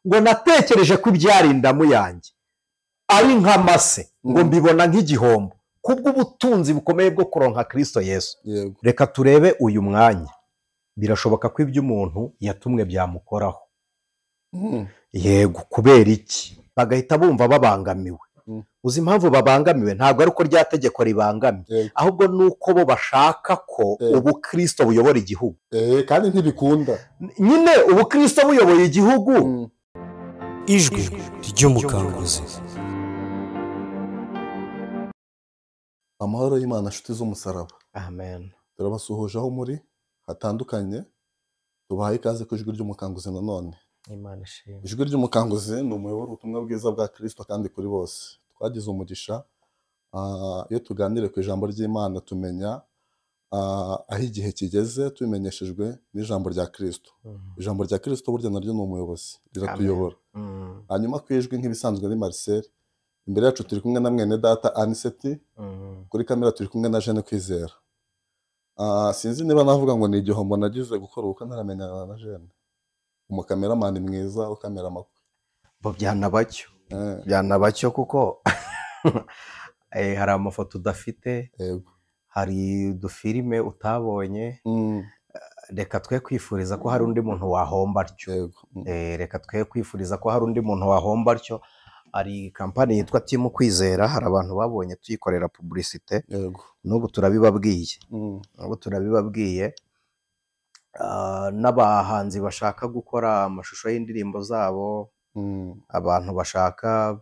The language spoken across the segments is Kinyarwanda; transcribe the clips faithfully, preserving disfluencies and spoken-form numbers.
ngo natekereje ko ibyarindamu yanjye ari nk'amase ngo mbibona nk'igihombo kubw'ubutunzi bukomeye bwo kuronka Kristo Yesu. Reka turebe uyu mwanya, birashoboka ko ibyo umuntu yatumwe byamukoraho. Yego, kubera iki? Bagahita bumva babangamiwe. Uzi impamvu babangamiwe? Ntabwo ari uko rya tegeko ribangamiye, ahubwo nuko bo bashaka ko ubu Kristo buyobora igihugu. Kandi ntibikunda. Nyine ubu Kristo buyoboye igihugu. Ijwi ry'umukanguzi. Amahoro y'Imana nshuti z'umusaraba. Amen. Turabasuhuje aho muri hatandukanye. Tubahaye ikaze ku ijwi ry'umukanguzi nanone. Imana ishimwe. Ijwi ry'umukanguzi ni umuyoboro ubutumwa bwiza bwa Kristo kandi kuri bose. Twagize umugisha iyo tuganire ku ijambo ry'Imana tumenya aho igihe kigeze tubimenyeshejwe n'ijambo rya Kristo. Ijambo rya Kristo burya naryo ni umuyobozi, riratuyobora. Hanyuma ku ijwi nk'ibisanzwe ni Marcel. Imbere yacu turi kumwe na mwene data Aniseti. Kuri kamera turi kumwe na Jeanne Kwizera. Sinzi niba navuga ngo ni igihombo nagize gukora uko ntaramenyana na Jeanne. Umukameramani mwiza ukamera amakwe. Bo byanabacyo. Byanabacyo kuko hari amafoto udafite, hari udufilime utabonye. Reka twe kwifuriza ko hari undi muntu wahomba atyo. Reka twe kwifuriza ko hari undi muntu wahomba atyo. Hari kampani yitwa Team Kwizera, hari abantu babonye tuyikorera publicité. N'ubu turabibabwiye. N'ubu turabibabwiye. N'abahanzi bashaka gukora amashusho y'indirimbo zabo, abantu bashaka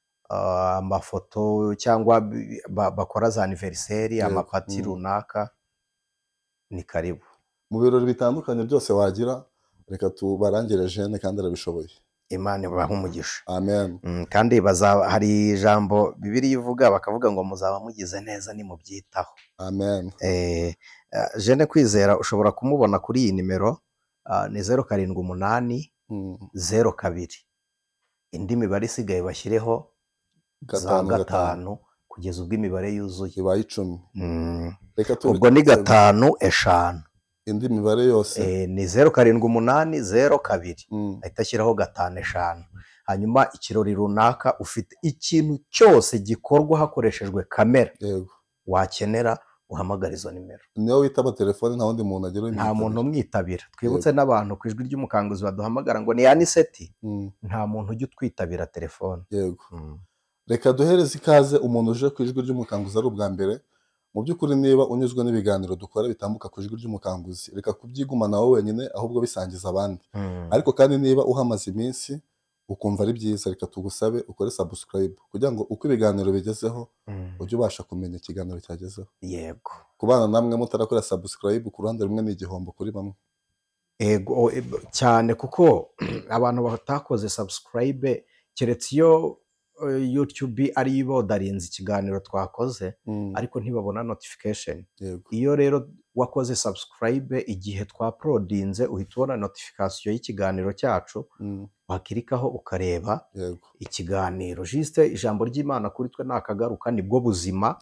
amafoto cyangwa bakora za anniversaire, amapati runaka, ni karibu. Mu birori bitandukanye byose wagira, reka tubarangire Jeanne kandi arabishoboye. Imana ibahe umugisha. Amen. Kandi hari ijambo Bibiliya ivuga bakavuga ngo muzaba mugize neza nimubyitaho. Amen. Eh, Jeanne Kwizera ushobora kumubona kuri iyi nimero ni zeru karindwi umunani zeru kabiri. Indi mibare isigaye bashyireho za gatanu kugeza ubwo imibare yuzuye ibaye icumi. Ubwo ni gatanu eshanu. Indi mibare yose ni zeru karindwi umunani zeru kabiri. Ahita ashyiraho gatanu eshanu. Hanyuma ikirori runaka ufite ikintu cyose gikorwa hakoreshejwe kamera wakenera uhamagara izo nimero. Niyo witaba telefone nta wundi muntu agira nta muntu umwitabira. Twibutse n'abantu ku ijwi ry'umukanguzi baduhamagara ngo ni Aniseti. Nta muntu ujya utwitabira telefone. Yego. Reka duhereze ikaze umuntu uje ku ijwi ry'umukanguzi ari ubwa mbere. Mu by'ukuri niba unyuzwe n'ibiganiro dukora bitambuka ku ijwi ry'umukanguzi, reka kubyigumana wowe wenyine ahubwo bisangiza abandi. Ariko kandi niba uhamaze iminsi ukumva ari byiza, reka tugusabe ukore subscribe kugira ngo uko ibiganiro bigezeho ujye ubasha kumenya ikiganiro cyagezeho. Yego. Kubana namwe mutarakora subscribe ku ruhande rumwe ni igihombo kuri bamwe. Ego cyane kuko abantu batakoze subscribe keretse iyo YouTube ari ibodarinze ikiganiro twakoze ariko ntibabona notification. Iyo rero wakoze subscribe igihe twaprodinze uhita ubona notification y'ikiganiro cyacu, wakirikaho ukareba ikiganiro. Juste ijambo ry'Imana kuri twe nakagaruka nibwo buzima.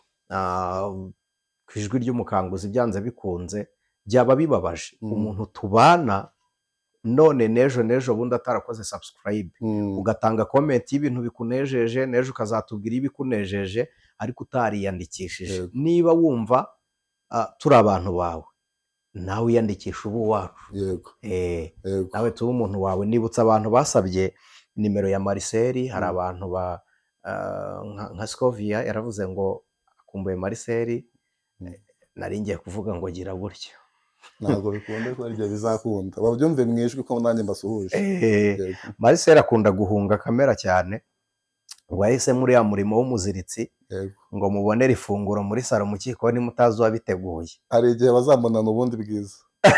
Ku ijwi ry'umukanguzi byanze bikunze byaba bibabaje umuntu tubana none nejo nejo bundi atarakoze subscribe, ugatanga comment y'ibintu bikunejeje, nejo ukazatubwira ibikunejeje ariko utariyandikishije. Niba wumva turi abantu bawe nawe uyandikisha ubu wacu. Yego. Eh, nawe tuba umuntu wawe. Nibutsa abantu basabye nimero ya Marcel. Hari abantu ba nka Scovia yaravuze ngo akumbuye Marcel. Nari ngiye kuvuga ngo gira gutya. Ntabwo bikunde ko arije bizakunda. Babyumve mwijwe ko nanjye mbasuhuje. Marcel akunda guhunga kamera cyane. Wahise muri ya murimo w'umuziritsi ngo mubonere ifunguro muri saro mu kiko ni mutazi wabiteguye. Hari igihe bazambonana ubundi bwiza.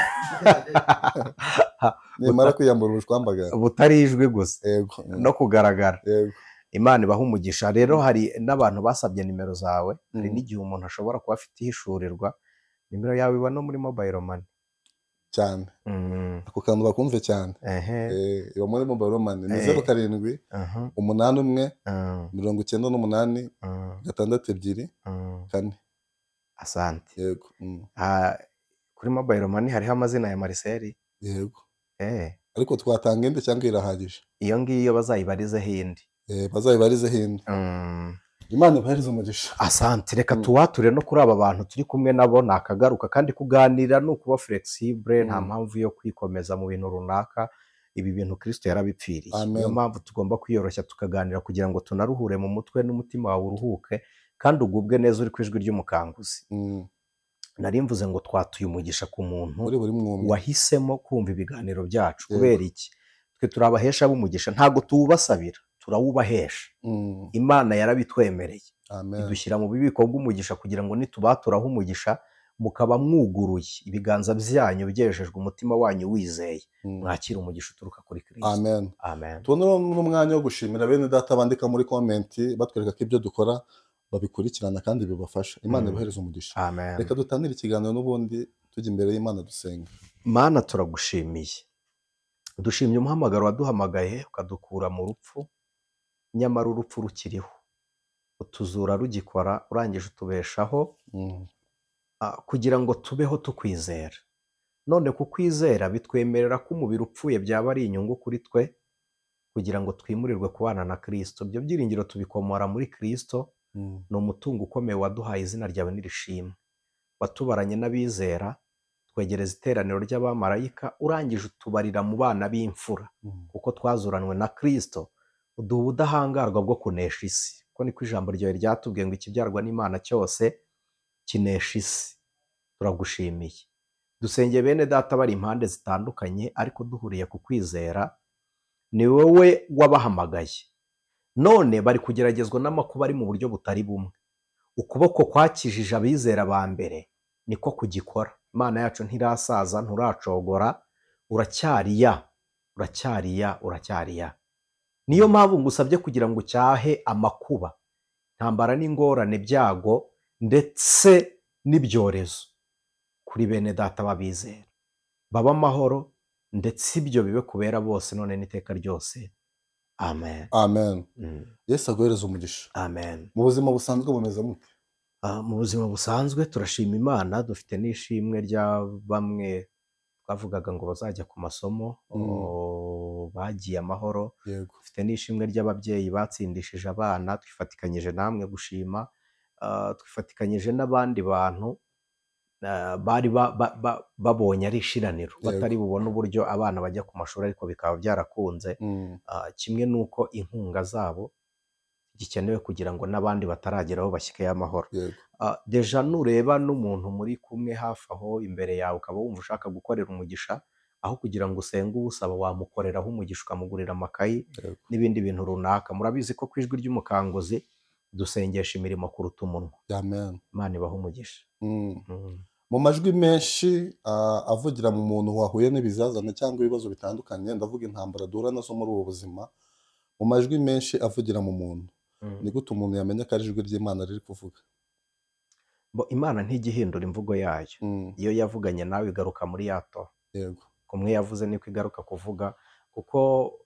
Nimara kwiyambura ubushwambaga. Butari ijwi gusa no kugaragara. Imana ibaha umugisha. Rero hari n'abantu basabye nimero zawe. Hari n'igihe umuntu ashobora kuba afite ihishurirwa. Nimero yawe iba no muri mobile money cyane. Ako kantu bakumve cyane. Eh, iba muri mobile money ni zeru karindwi umunani umwe mirongo icyenda n'umunani gatandatu ebyiri kane. Asante. Yego. Kuri mobile money hariho amazina ya Marcel. Yego. Eh. ariko twatanga indi cyangwa irahagije? Iyo ngiyo bazayibarizeho indi. Eh, bazayibarizeho indi. Mm. Imana ibahereze umugisha. Asante, reka tuwature no kuri aba bantu turi kumwe nabo nakagaruka, kandi kuganira no kuba flexible, nta mpamvu yo kwikomeza mu bintu runaka. Ibi bintu Kristo yarabipfiriye, niyo mpamvu tugomba kwiyoroshya tukaganira kugira ngo tunaruhure mu mutwe n'umutima wawe uruhuke kandi ugubwe neza uri kwijwi ry'umukanguzi. Nari mvuze ngo twatuye umugisha ku muntu wahisemo kumva ibiganiro byacu. Kubera iki? Twe turabahesha b'umugisha, ntago tuwubasabira, turawubahesha. Imana yarabitwemereye, idushyira mu bubiko bw'umugisha kugira ngo nitubaturaho umugisha mukaba mwuguruye ibiganza byanyu byejejwe umutima wanyu wizeye, mwakira umugisha uturuka kuri Kristo. Amen. Amen. Tubona n'umwanya wo gushimira bene data bandika muri comment batwereka ko ibyo dukora babikurikirana kandi bibafasha. Imana ibahereze umugisha. Amen. Reka dutangire ikiganiro n'ubundi tujya imbere y'Imana dusenga. Mana, turagushimiye, dushimye umuhamagaro waduhamagaye ukadukura mu rupfu, nyamara urupfu rukiriho, utuzura rugikora, urangije utubeshaho kugira ngo tubeho tukwizera. None kukwizera bitwemerera ko umubiri upfuye byaba ari inyungu kuri twe kugira ngo twimurirwe kubana na Kristo. Ibyo byiringiro tubikomora muri Kristo. Ni umutungo ukomeye waduhaye, izina ryawe nirishimwe. Watubaranye n'abizera, twegereza iteraniro ry'abamarayika, urangije utubarira mu bana b'imfura kuko twazuranwe na Kristo, uduha ubudahangarwa bwo kunesha isi. Ko niko ijambo ryawe ryatubwiye ngo ikibyarwa n'Imana cyose kinesha isi. Turagushimiye. Dusengeye bene data bari impande zitandukanye ariko duhuriye ku kwizera. Ni wowe wabahamagaye, none bari kugeragezwa n'amakuba ari mu buryo butari bumwe. Ukuboko kwakijije abizera ba mbere niko kugikora. Imana yacu ntirasaza, nturacogora, uracyariya uracyariya uracyariya. Niyo mpamvu ngusabye kugira ngo ucyahe amakuba, ntambara n'ingorane, byago ndetse n'ibyorezo kuri bene data babizera. Baba amahoro ndetse ibyo bibe kubera bose none n'iteka ryose. Amen. Amen. Yesu aguhereze umugisha. Amen. Mu buzima busanzwe bumeze mute? Mu buzima busanzwe turashima Imana, dufite n'ishimwe rya bamwe twavugaga ngo bazajya ku masomo bagiye amahoro. Dufite n'ishimwe ry'ababyeyi batsindishije abana, twifatikanyije namwe gushima. Twifatikanyije n'abandi bantu bari babonye ari ishiraniro, batari bubone uburyo abana bajya ku mashuri ariko bikaba byarakunze. Kimwe n'uko inkunga zabo gikenewe kugira ngo n'abandi batarageraho bashyikeyo amahoro. Deja nureba n'umuntu muri kumwe hafi aho imbere yawe ukaba wumva ushaka gukorera umugisha, aho kugira ngo usenge uwusaba wamukoreraho umugisha, ukamugurira amakayi n'ibindi bintu runaka. Murabizi ko ku ijwi ry'umukanguzi dusengesha imirimo kuruta umunwa. Amen. Imana ibahe umugisha. Mu majwi menshi avugira mu muntu wahuye n'ibizazane cyangwa ibibazo bitandukanye, ndavuga intambara duhura nazo muri ubu buzima, mu majwi menshi avugira mu muntu, ni gute umuntu yamenya ko ari ijwi ry'Imana riri kuvuga? Imana ntijya imvugo yayo. Iyo yavuganye nawe igaruka muri yato. Yego. Kumwe yavuze niko igaruka kuvuga, kuko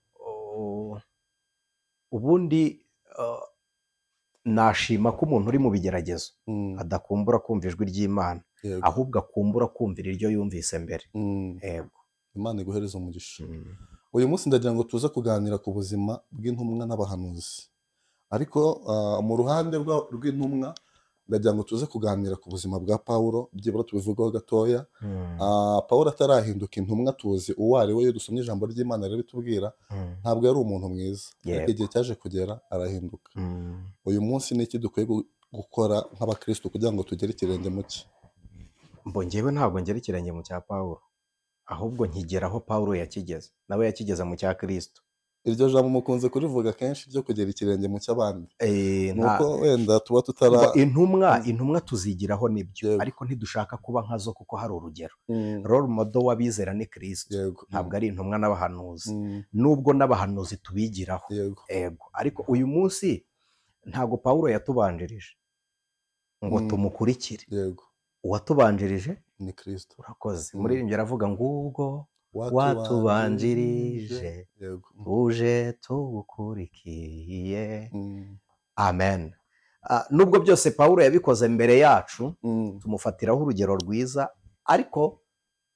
ubundi nashima ko umuntu uri mu bigeragezo adakumbura kumva ijwi ry'Imana, ahubwo akumbura kumvira iryo yumvise mbere. Yego. Imana iguhereze umugisha. Uyu munsi ndagira ngo tuze kuganira ku buzima bw'intumwa n'abahanuzi, ariko mu ruhande rw'intumwa ndagira ngo tuze kuganira ku buzima bwa Pawulo, byibura tubivugaho gatoya. Pawulo atarahinduka intumwa tuzi uwo ari we. Iyo dusomye ijambo ry'Imana rero bitubwira ntabwo yari umuntu mwiza, ariko igihe cyaje kugera arahinduka. Uyu munsi ni iki dukwiye gukora nk'abakristo kugira ngo tugere ikirenge mu cye? Njyewe ntabwo ngera ikirenge mu cya Pawulo, ahubwo nkigera aho Pawulo yakigeze, nawe yakigeze mu cya Kristo. Iryo jambo mukunze kurivuga kenshi ryo kugera ikirenge mu cy'abandi. Nuko wenda tuba tutara intumwa intumwa tuzigiraho nibyo, ariko ntidushaka kuba nkazo kuko hari urugero. Role model w'abizera ni Kristo, ntabwo ari intumwa n'abahanuzi, nubwo n'abahanuzi tubigiraho. Yego, ariko uyu munsi ntabwo Pawulo yatubanjirije ngo tumukurikire. Yego. Uwatubanjirije ni Kristo. Urakoze. Umuririmbyi aravuga ngo ubwo watubanjirije uje tugukurikiye. Amen. Nubwo byose Pawulo yabikoze mbere yacu, tumufatiraho urugero rwiza, ariko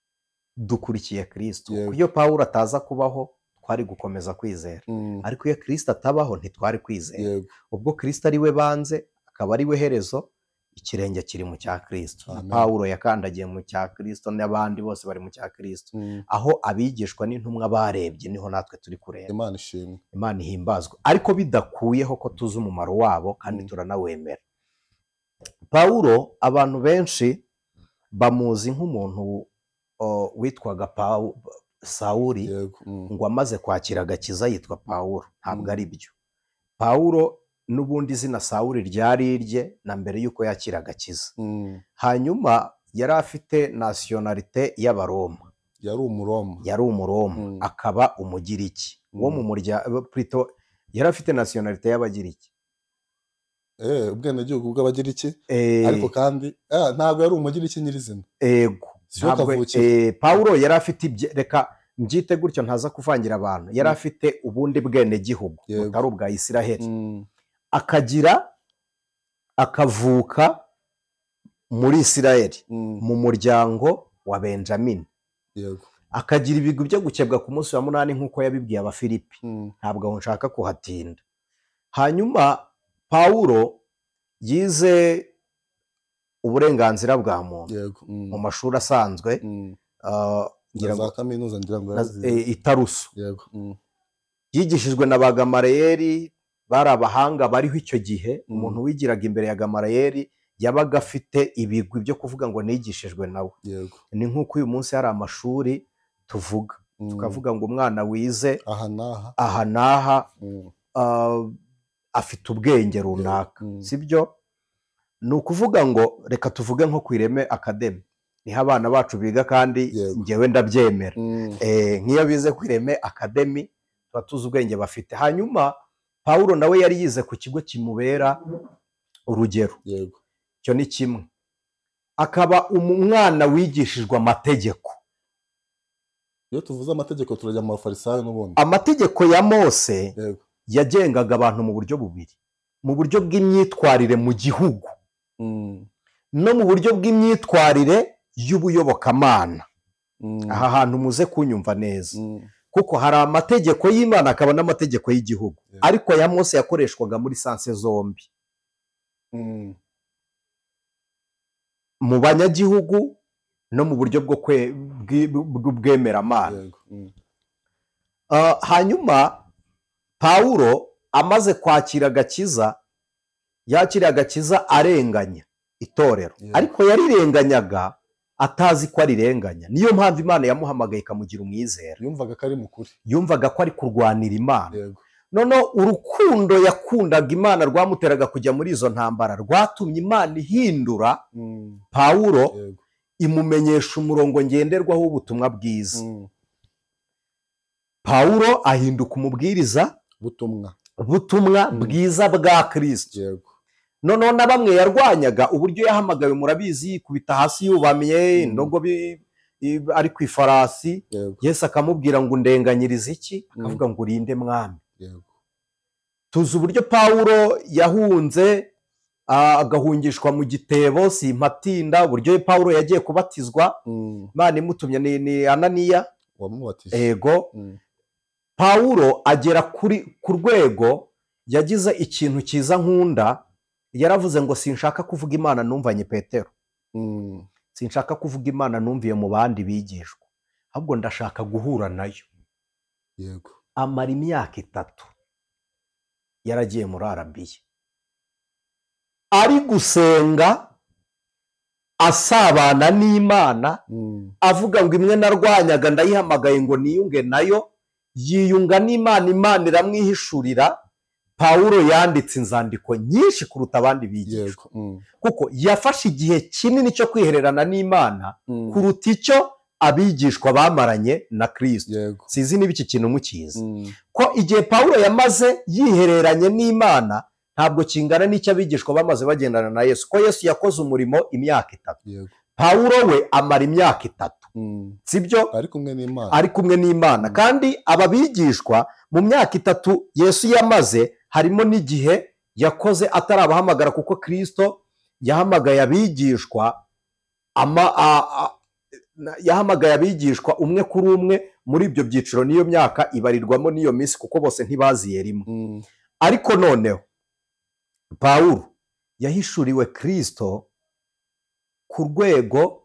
dukurikiye Kristo. Iyo Pawulo ataza kubaho twari gukomeza kwizera, ariko iyo Kristo atabaho ntitwari kwizera. Ubwo Kristo ari we banze akaba ari we herezo, ikirenge kiri mu cya Kristo. Na Pawulo yakandagiye mu cya Kristo, n'abandi bose bari mu cya Kristo. Aho abigishwa n'intumwa barebye niho natwe turi kureba. Imana ishimwe, Imana ihimbazwe, ariko bidakuyeho ko tuzi umumaro wabo kandi turanawemera. Pawulo abantu benshi bamuzi nk'umuntu witwaga Sawuli, ngo amaze kwakira agakiza yitwa Pawulo. Ntabwo ari byo. Pawulo n'ubundi izina Sawuli ryari irye na mbere y'uko yakira agakiza. Hanyuma yari afite nasiyonalite y'Abaroma, yari umuroma yari umuroma akaba umugiriki wo mu muryango plutôt, yari afite nasiyonalite y'Abagiriki, eh ubwenegihugu bw'Abagiriki, ariko kandi ntabwo yari umugiriki nyirizina. Ego Pawulo yari afite, reka mbyite gutyo ntaza kuvangira abantu, yari afite ubundi bwenegihugu butari ubwa Isiraheli, akagira akavuka muri Isiraheli mu muryango wa Benjamini, akagira ibigwi byo gukebwa ku munsi wa munani nk'uko yabibwiye Abafilipi. Ntabwo aho nshaka kuhatinda. Hanyuma Pawulo yize uburenganzira bwa muntu mu mashuri asanzwe, za kaminuza ngira ngo i Taruso. Yigishijwe na ba Gamaliyeli, bari abahanga bariho icyo gihe. Umuntu wigiraga imbere ya Gamaliyeli yabaga afite ibigwi byo kuvuga ngo nigishijwe nawe. Ni nk'uko uyu munsi hari amashuri tuvuga tukavuga ngo umwana wize aha n'aha afite ubwenge runaka, sibyo? Ni ukuvuga ngo reka tuvuge nko ku Ireme Academy, niho abana bacu biga kandi ngewe ndabyemera. Nk'iyo bize ku Ireme Academy tuba tuzi ubwenge bafite. Hanyuma Pawulo nawe yari yize ku kigo kimubera urugero. Icyo ni kimwe. Akaba umwana wigishijwe amategeko. Iyo tuvuze amategeko turajya mu Bafarisayo n'ubundi. Amategeko ya Mose yagengaga abantu mu buryo bubiri: mu buryo bw'imyitwarire mu gihugu no mu buryo bw'imyitwarire y'ubuyobokamana. Aha hantu muze kunyumva neza, kuko hari amategeko y'Imana akaba n'amategeko y'igihugu, ariko ya Mose yakoreshwaga muri sanse zombi, mu banyagihugu no mu buryo bwo bw'ubwemeramana. Hanyuma Pawulo amaze kwakira agakiza, yakira agakiza arenganya itorero, ariko yarirenganyaga atazi ko arirenganya. Niyo mpamvu Imana yamuhamagaye ikamugira umwizera. Yumvaga ko ari mukuri, yumvaga ko ari kurwanira Imana. Noneho urukundo yakundaga Imana rwamuteraga kujya muri izo ntambara, rwatumye Imana ihindura Pawulo, imumenyesha umurongo ngenderwaho w'ubutumwa bwiza. Pawulo ahinduka umubwiriza butumwa butumwa bwiza bwa Kristo. Noneho na bamwe yarwanyaga uburyo yahamagawe, murabizi, kubita hasi yubamye, indogo ari ku ifarasi. Yesu akamubwira ngo undenganyirize iki? Akavuga ngo urinde mwami. Tuzi uburyo Pawulo yahunze agahungishwa mu gitebo, simpatinda uburyo Pawulo yagiye kubatizwa. Imana imutumye ni Ananiya wamubatije. Ego Pawulo agera kuri ku rwego yagize ikintu cyiza nkunda. Yaravuze ngo sinshaka kuvuga Imana numvanye Petero, sinshaka kuvuga Imana numviye mu bandi bigishwa, ahubwo ndashaka guhura nayo. Yego. Amara imyaka itatu yaragiye muri Arabiya, ari gusenga asabana n'Imana, avuga ngo imwe narwanyaga ndayihamagaye ngo niyunge nayo. Yiyunga n'Imana, Imana iramwihishurira. Pawulo yanditse inzandiko nyinshi kuruta abandi bigishwa, kuko yafashe igihe kinini cyo kwihererana n'Imana kuruta icyo abigishwa bamaranye na Kristo. Sizi niba iki kintu mukizi, ko igihe Pawulo yamaze yihereranye n'Imana ntabwo kingana n'icyo abigishwa bamaze bagendana na Yesu. Ko Yesu yakoze umurimo imyaka itatu, Pawulo we amara imyaka itatu, sibyo? Ari kumwe n'Imana, ari kumwe n'Imana. Kandi aba bigishwa mu myaka itatu Yesu yamaze, harimo n'igihe yakoze atarabahamagara, kuko Kristo yahamagaye abigishwa ama yahamagaye abigishwa umwe kuri umwe muri ibyo byiciro n'iyo myaka ibarirwamo n'iyo minsi kuko bose ntibaziye rimwe. Ariko noneho Pawulo yahishuriwe Kristo ku rwego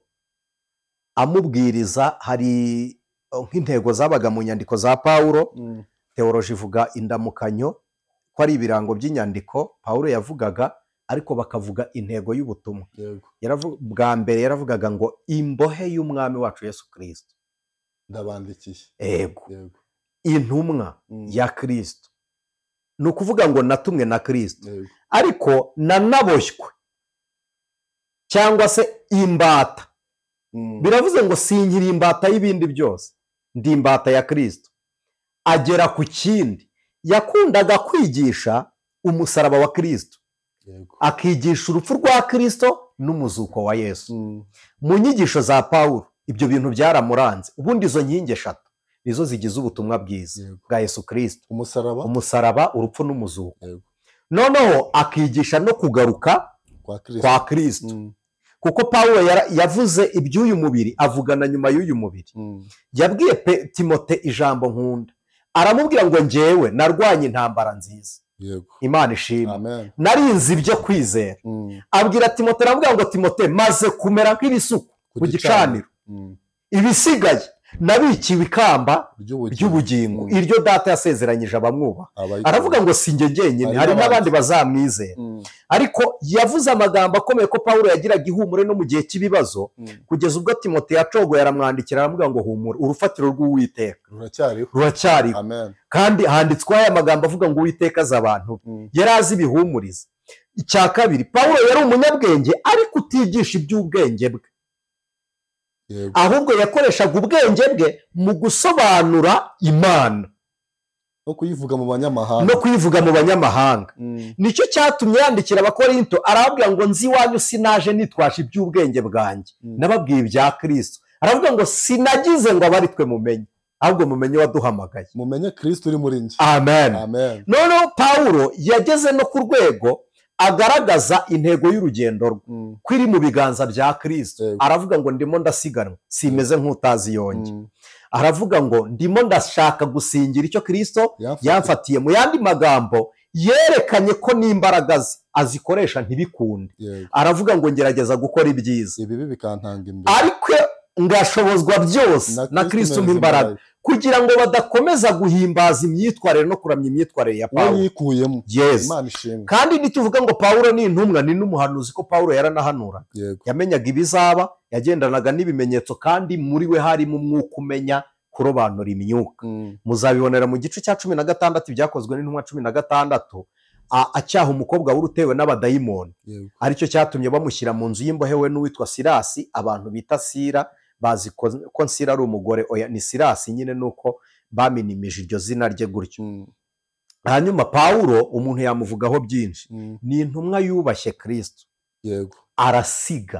amubwiriza. Hari nk'intego zabaga mu nyandiko za Pawulo. Teoloji ivuga indamukanyo ko ari ibirango by'inyandiko Pawulo yavugaga, ariko bakavuga intego y'ubutumwa. Bwa mbere yaravugaga ngo imbohe y'umwami wacu Yesu Kristo ndabandikiye. Ego intumwa ya Kristo, ni ukuvuga ngo natumwe na Kristo, ariko nanaboshywe cyangwa se imbata. Biravuze ngo sinkiri imbata y'ibindi byose, ndi imbata ya Kristo. Agera ku kindi, yakundaga kwigisha umusaraba wa Kristo, akigisha urupfu rwa Kristo n'umuzuko wa Yesu. Mu nyigisho za Pawulo ibyo bintu byaramuranze. Ubundi izo nkingi eshatu nizo zigize ubutumwa bwiza bwa Yesu Kristo: umusaraba, umusaraba, urupfu n'umuzuko. Noneho akigisha no kugaruka kwa Kristo, kuko Pawulo yavuze iby'uyu mubiri avugana nyuma y'uyu mubiri. Yabwiye Timote ijambo nkunda, aramubwira ngo njyewe narwanye intambara nziza, Imana ishimwe, narinze ibyo kwizera. Abwira Timote, aramubwira ngo Timote, maze kumera nk'ibisuku ku gicaniro, ibisigaye nabikiwe ikamba ry'ubugingo, iryo data yasezeranyije abamwubaha. Aravuga ngo si njye jyenyine, hari n'abandi bazamwizera. Ariko yavuze amagambo akomeye ko Pawulo yagiraga ihumure no mu gihe cy'ibibazo, kugeza ubwo Timote yacogoye aramwandikira aramubwira ngo humura, urufatiro rw'Uwiteka ruracyariho. Kandi handitsweho aya magambo avuga ngo Uwiteka azi abantu be, yari azi ibihumuriza. Icya kabiri, Pawulo yari umunyabwenge ariko utigisha iby'ubwenge bwe, ahubwo yakoreshaga ubwenge bwe mu gusobanura Imana no kuyivuga mu banyamahanga no kuyivuga mu banyamahanga. Nicyo cyatumye yandikira Abakorinto arababwira ngo nzi iwanyu sinaje nitwaje iby'ubwenge bwanjye, nababwiye ibya Kristo. Aravuga ngo sinagize ngo abari twe mumenye, ahubwo mumenye waduhamagaye, mumenye Kristo uri muri njye. Amen. Noneho Pawulo yageze no ku rwego agaragaza intego y'urugendo rwe ko iri mu biganza bya Kristo. Aravuga ngo ndimo ndasiganwa, simeze nk'utazi yonge. Aravuga ngo ndimo ndashaka gusingira icyo Kristo yamfatiye. Mu yandi magambo, yerekanye ko n'imbaraga ze azikoresha ntibikunde. Aravuga ngo ngerageza gukora ibyiza, ibibi bikantanga imbere, ariko ngashobozwa byose na Kristo m'imbaraga, kugira ngo badakomeza guhimbaza imyitwarire no kuramya imyitwarire ya Pawulo yikuyemo. Yes. Kandi nituvuga ngo Pawulo ni intumwa, ni n'umuhanuzi, ko Pawulo yaranahanura, yamenyaga ibizaba, yagendanaga n'ibimenyetso, kandi muri we harimo umwuka umenya kurobanura imyuka. Muzabibonera mu gice cya cumi na gatandatu ibyakozwe n'intumwa cumi na gatandatu, acyaha umukobwa wari utewe n'abadayimoni. Aricyo cyatumye bamushyira mu nzu y'imbohe we n'uwitwa Sirasi. Abantu bita Sira bazi ko Sira ari umugore, oya ni Sirasi nyine, nuko baminimije iryo zina rye gutyo. Hanyuma Pawulo umuntu yamuvugaho byinshi, ni intumwa yubashye Kristo, arasiga.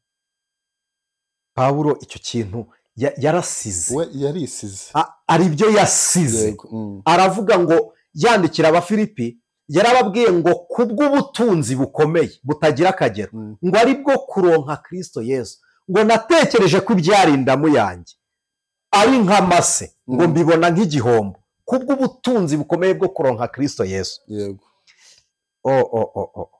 Pawulo icyo kintu yarasize, we yarisize, ari byo yasize. Aravuga ngo yandikira Abafilipi, yarababwiye ngo kubw'ubutunzi bukomeye butagira akagero, ngo ari bwo kuronka Kristo Yesu, ngo natekereje ko ibyari indamu yanjye ari nk'amase, ngo mbibona nk'igihombo kubw'ubutunzi bukomeye bwo kuronka Kristo Yesu. Yego. Oh, oh, oh, oh.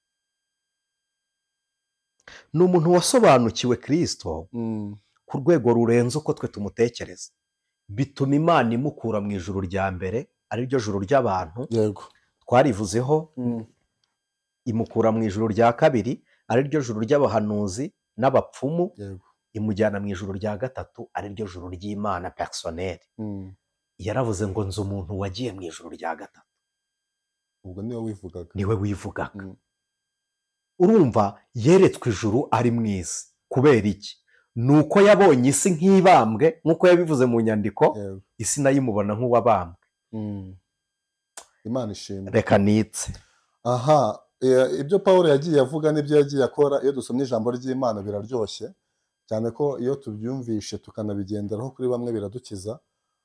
Ni umuntu wasobanukiwe Kristo ku rwego rurenze uko twe tumutekereza, bituma Imana imukura mu ijuru rya mbere, ari ryo juru ry'abantu. Yego. Twarivuzeho. Imukura mu ijuru rya kabiri, ari ryo juru ry'abahanuzi n'abapfumu. Imujyana mu ijuru rya gatatu, ari ryo juru ry'Imana personnel. Yaravuze ngo nzi umuntu wagiye mu ijuru rya gatatu. Ubwo niwe wivugaga. Niwe wivugaga. Urumva yeretswe ijuru ari mu isi. Kubera iki? Nuko yabonye isi nk'ibambwe, nk'uko yabivuze mu nyandiko. Isi nayo imubona nk'uwabambwe. Imana ishimwe. Reka nitse. Aha, ibyo Pawulo yagiye avuga n'ibyo yagiye akora, iyo dusomye ijambo ry'Imana biraryoshye cyane, ko iyo tubyumvishe tukanabigenderaho kuri bamwe biradukiza.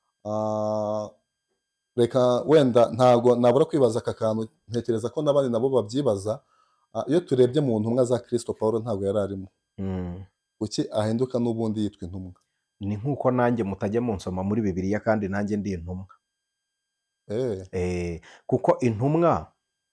Reka wenda ntabwo nabura kwibaza aka kantu, ntekereza ko n'abandi nabo babyibaza. Iyo turebye mu ntumwa za Kristo, Pawulo ntabwo yari arimo. kuki ahinduka n'ubundi yitwa intumwa? Ni nk'uko nanjye mutajya munsoma muri Bibiliya kandi nanjye ndi intumwa. Eh. Eh, kuko intumwa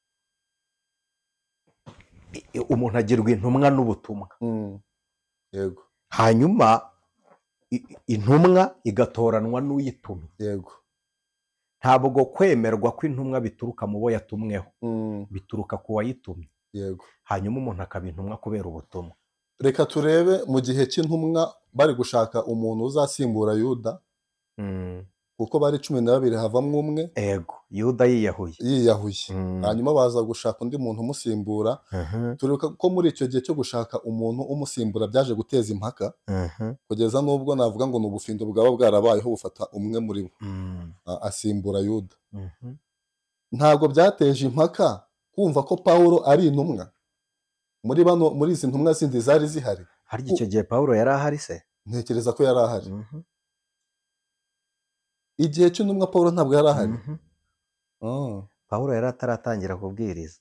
umuntu agirwa intumwa n'ubutumwa. Yego. Hanyuma intumwa igatoranwa n'uyitumye. Yego. Ntabwo kwemerwa ko intumwa bituruka mu bo yatumweho, bituruka ku wayitumye. Yego. Hanyuma umuntu akaba intumwa kubera ubutumwa. Reka turebe mu gihe cy'intumwa bari gushaka umuntu uzasimbura Yuda, kuko bari cumi na babiri havamo umwe. Ego, Yuda yiyahuye. Yiyahuye. Hanyuma baza gushaka undi muntu umusimbura. Tureka ko muri icyo gihe cyo gushaka umuntu umusimbura byaje guteza impaka, kugeza n'ubwo navuga ngo ni ubufindo bwaba bwarabayeho bufata umwe muri bo asimbura Yuda. Ntabwo byateje impaka kumva ko Pawulo ari intumwa muri bano muri izi ntumwa zindi zari zihari. Hari icyo gihe Pawulo yari ahari se? Ntekereza ko yari ahari. Igihe cy'intumwa Pawulo ntabwo yari ahari. Pawulo yari ataratangira kubwiriza.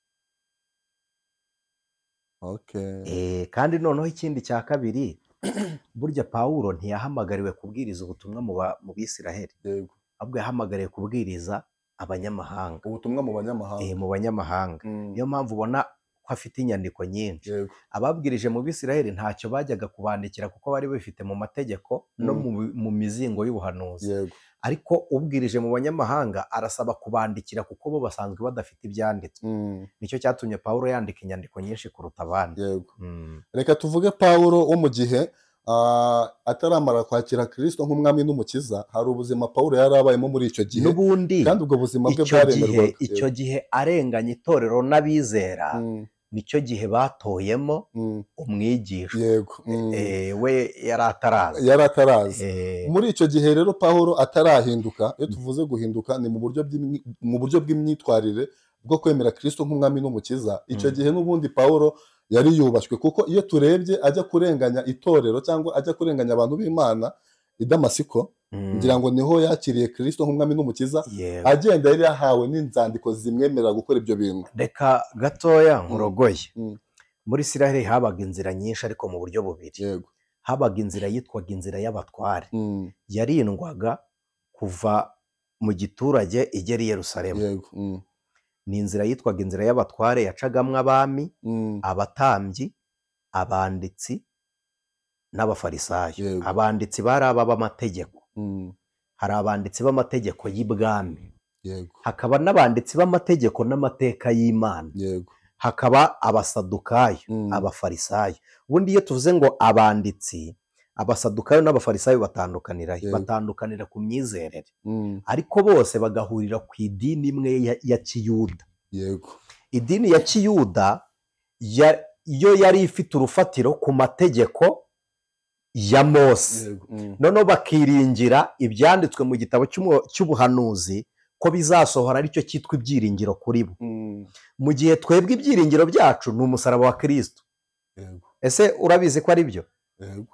Okay. Eh, kandi noneho ikindi cya kabiri, burya Pawulo ntiyahamagariwe kubwiriza ubutumwa mu Bisiraheli. Yego. Ahubwo yahamagariwe kubwiriza abanyamahanga. Ubutumwa mu banyamahanga. Eh, mu banyamahanga. Niyo mpamvu ubona ko afite inyandiko nyinshi. Ababwirije mu Bisiraheli ntacyo bajyaga kubandikira kuko bari bifite mu mategeko no mu mizingo y'ubuhanuzi. Yego. Ariko ubwirije mu banyamahanga arasaba kubandikira kuko bo basanzwe badafite ibyanditswe. Nicyo cyatumye Pawulo yandika inyandiko nyinshi kuruta abandi. Yego. Reka tuvuge Pawulo wo mu gihe ataramara kwakira Kristo nk'umwami n'umukiza, hari ubuzima Pawulo yari abayemo muri icyo gihe. N'ubundi kandi ubwo buzima bwe bwaremerwaga. Icyo gihe arenganya itorero n'abizera, nicyo gihe batoyemo umwigisha. Yego. We yari ataraza. Yari ataraza. Muri icyo gihe rero Pawulo atarahinduka, iyo tuvuze guhinduka ni mu buryo mu buryo bw'imyitwarire bwo kwemera Kristo nk'umwami n'umukiza. Icyo gihe n'ubundi Pawulo yari yubashywe, kuko iyo turebye ajya kurenganya itorero cyangwa ajya kurenganya abantu b'Imana i Damasiko, ngira ngo niho yakiriye Kristo nk'umwami n'umukiza. Agenda yari yahawe n'inzandiko zimwemerera gukora ibyo bintu. Reka gatoya nkurogoye. Muri Isiraheli habaga inzira nyinshi ariko mu buryo bubiri. Yego. Habaga inzira yitwaga inzira y'abatware, yarindwaga kuva mu giturage igera i Yerusalemu. Yego. Ni inzira yitwaga inzira y'abatware, yacagamo abami, abatambyi, abanditsi n'abafarisayo. Abanditsi bari aba b'amategeko. Hari abanditsi b'amategeko y'ibwami, hakaba n'abanditsi b'amategeko n'amateka y'Imana, hakaba abasadukayo, abafarisayo. Ubundi iyo tuvuze ngo abanditsi, abasadukayo n'abafarisayo batandukanira batandukanira ku myizerere, ariko bose bagahurira ku idini imwe ya Kiyuda. Yego. Idini ya Kiyuda yo yari ifite urufatiro ku mategeko ya Mose. Noneho bakiringira ibyanditswe mu gitabo cy'ubuhanuzi ko bizasohora, aricyo cyitwa ibyiringiro kuri bo. Mu gihe twebwe ibyiringiro byacu ni umusaraba wa Kristo. Ese urabizi ko ari byo? Yego.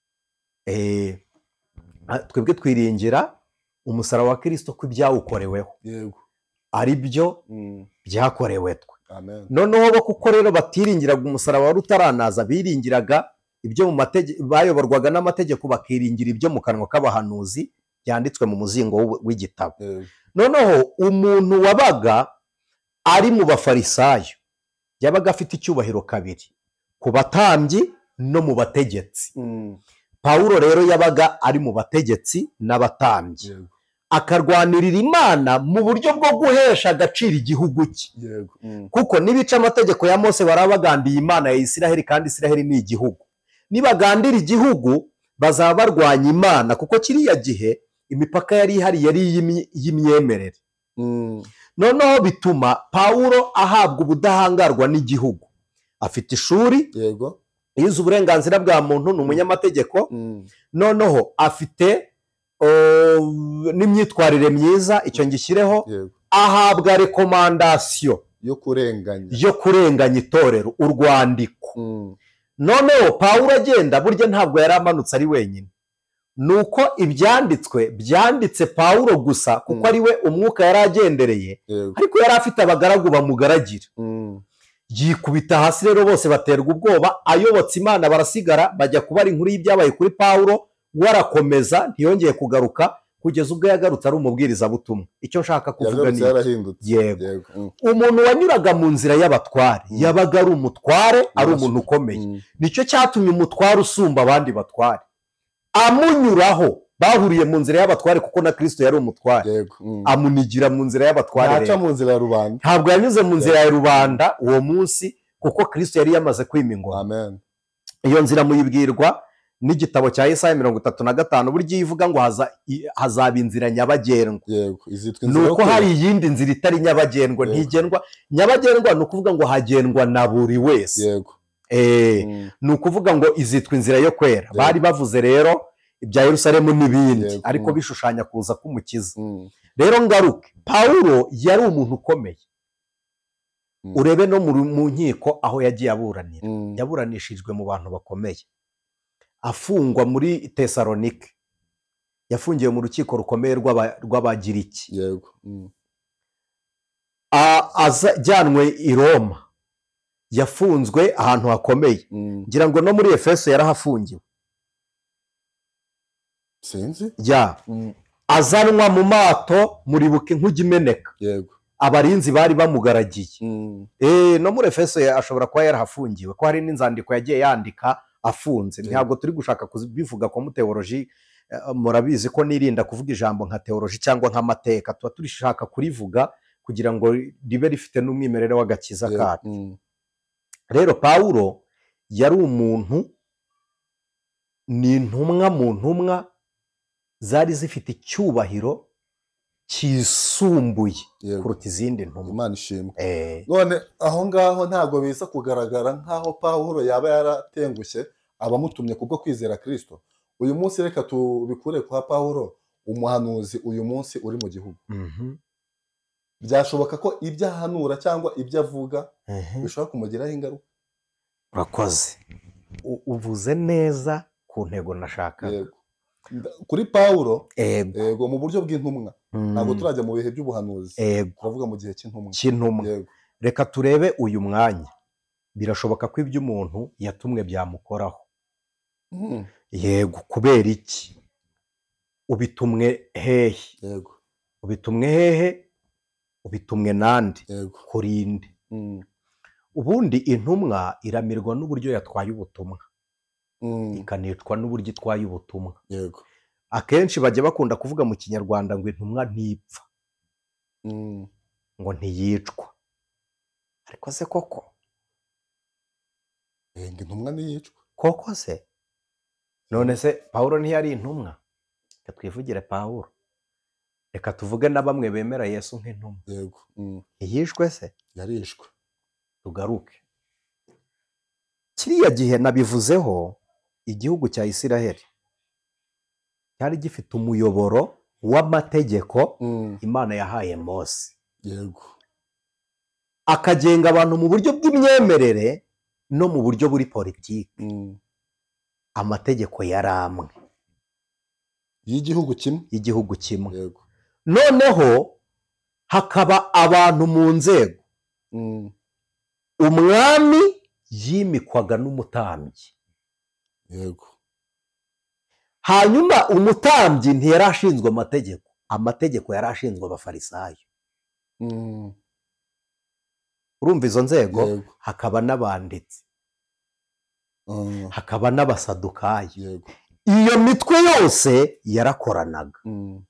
Eh, twebwe twiringira umusaraba wa Kristo ko ibyawukoreweho. Yego. Ari byo byakorewe twe. Amen. Noneho bo kuko rero batiringiraga umusaraba wari utaranaza, biringiraga ibyo mu mategeko, bayoborwaga n'amategeko, bakiringira ibyo mu kanwa k'abahanuzi byanditswe mu muzingo w'igitabo. Noneho umuntu wabaga ari mu bafarisayo yabaga afite icyubahiro kabiri, ku batambyi no mu bategetsi. Pawulo rero yabaga ari mu bategetsi n'abatambyi, akarwanirira Imana mu buryo bwo guhesha agaciro igihugu cye. Kuko nibica amategeko ya Mose barabagandiye Imana ya Isiraheli, kandi Isiraheli ni igihugu. Nibagandira igihugu bazaba barwanya Imana, kuko kiriya gihe imipaka yari ihari yari y'imyemerere. Noneho bituma Pawulo ahabwa ubudahangarwa n'igihugu. Afite ishuri, yego, yize uburenganzira bwa muntu, ni umunyamategeko. Noneho afite n'imyitwarire myiza, icyo ngishyireho. Ahabwa rekomandasiyo yo kurenganya yo kurenganya itorero, urwandiko. Noneho Pawulo agenda, burya ntabwo yari amanutse ari wenyine, nuko ibyanditswe byanditse Pawulo gusa kuko ari we umwuka yari agendereye, ariko yari afite abagaragu bamugaragira. yikubita hasi rero bose baterwa ubwoba, ayobotse Imana barasigara bajya kubara inkuru y'ibyabaye kuri Pawulo, warakomeza ntiyongeye kugaruka kugeza ubwo yagarutse ari umubwirizabutumwa. Icyo nshaka kuvuga ni yego, umuntu wanyuraga mu nzira y'abatware yabaga ari umutware, ari umuntu ukomeye. Nicyo cyatumye umutware usumba abandi batware amunyuraho. Bahuriye mu nzira y'abatware kuko na Kristo yari umutware, amunigira mu nzira y'abatware. Ntaca mu nzira ya rubanda, ntabwo yanyuze mu nzira ya rubanda uwo munsi kuko Kristo yari yamaze kwima ingoma. Amen. Iyo nzira muyibwirwa n'igitabo cya Yesaya mirongo itatu na gatanu, buryo ivuga ngo haza, hazaba inzira nyabagendwa. Nuko hari iyindi nzira itari nyabagendwa, ntigendwa. Nyabagendwa ni ukuvuga ngo hagendwa na buri wese. Yego. Eh, mm. Ni ukuvuga ngo izitwa inzira yo kwera. Yego. Bari bavuze rero ibya Yerusalemu n'ibindi. Yego. Ariko bishushanya kuza k'umukiza. Mm. Rero ngaruke, Pawulo yari umuntu ukomeye. Mm. Urebe no mu nkiko aho yagiye aburanira. Mm. Yaburanishijwe mu bantu bakomeye. Afungwa muri Tesalonike, yafungiwe mu rukiko rukomeye rw'Abagiriki. Yego. Mm. Ajyanwe i Roma, yafunzwe ahantu hakomeye. Mm. Ngira ngo no muri Efeso yarahafungiwe. Sinzi? Ya. Mm. Azanwa mu mato muri buke nk'ugimeneka. Yego. Abarinzi bari bamugaragiye. Mm. Eh, no muri Efeso ashobora kuba yarahafungiwe, ko hari n'inzandiko yagiye yandika afunze. Ntabwo turi gushaka kubivuga ko mu teoloji, murabizi ko nirinda kuvuga ijambo nka teoloji cyangwa nk'amateka, tuba turishaka kurivuga kugira ngo ribe rifite n'umwimerere w'agakiza kacu. Mm. Rero Pawulo yari umuntu, ni intumwa mu ntumwa zari zifite icyubahiro kisumbuye kuruta izindi ntumwa. Imana ishimwe. Eh. None aho ngaho ntabwo biza kugaragara nkaho Pawulo yaba yaratengushye abamutumye kubwo kwizera Kristo. Uyu munsi reka tubikure kwa Pawulo, umuhanuzi uyu munsi uri mu gihugu. Mhm. Byashoboka ko ibyo ahanura cyangwa ibyo avuga bishobora kumugiraho ingaruka. Urakoze. Uvuze neza ku ntego nashaka. Yego. Kuri Pawulo, yego, mu buryo bw'intumwa. Ntabwo turajya mu bihe by'ubuhanuzi. Turavuga mu gihe cy'intumwa. Cy'intumwa. Reka turebe uyu mwanya. Birashoboka ko ibyo umuntu yatumwe byamukoraho. Mm. Yego, kubera iki? Ubitumwe hehe? Yego. Ubitumwe hehe? Ubitumwe nande? Yego. Kurinde. Mm. Ubundi intumwa iramirwa n'uburyo yatwaye ubutumwa. Mm. Ikanicwa n'uburyo itwaye ubutumwa. Yego. Akenshi bajya bakunda kuvuga mu Kinyarwanda ngo intumwa ntipfa. Mm. Ngo ntiyicwa. Ariko se koko? Eh, ngo intumwa ntiyicwa. Koko se? None se Pawulo ntiyari intumwa? Reka twivugire Pawulo. Reka tuvuge na bamwe bemera Yesu nk'intumwa. Yego. Mm. Yishwe se? Yarishwe. Tugaruke. Kiriya gihe nabivuzeho, igihugu cya Isiraheli cyari gifite umuyoboro w'amategeko. Mm. Imana yahaye Mose. Yego. Akagenga abantu mu buryo bw'imyemerere no mu buryo buri politiki. Mm. Amategeko yaramwe y'igihugu kimwe, y'igihugu kimwe. Yego. Noneho hakaba abantu mu nzego. Mm. Umwami yimikwaga n'umutambyi. Yego. Hanyuma umutambyi ntiyarashinzwe amategeko, amategeko yarashinzwe abafarisayo. Mm. Urumva izo nzego? Yego. Hakaba n'abanditsi. Mm. Hakaba n'abasadukayo. Yego. Iyo mitwe yose yarakoranaga. Mm.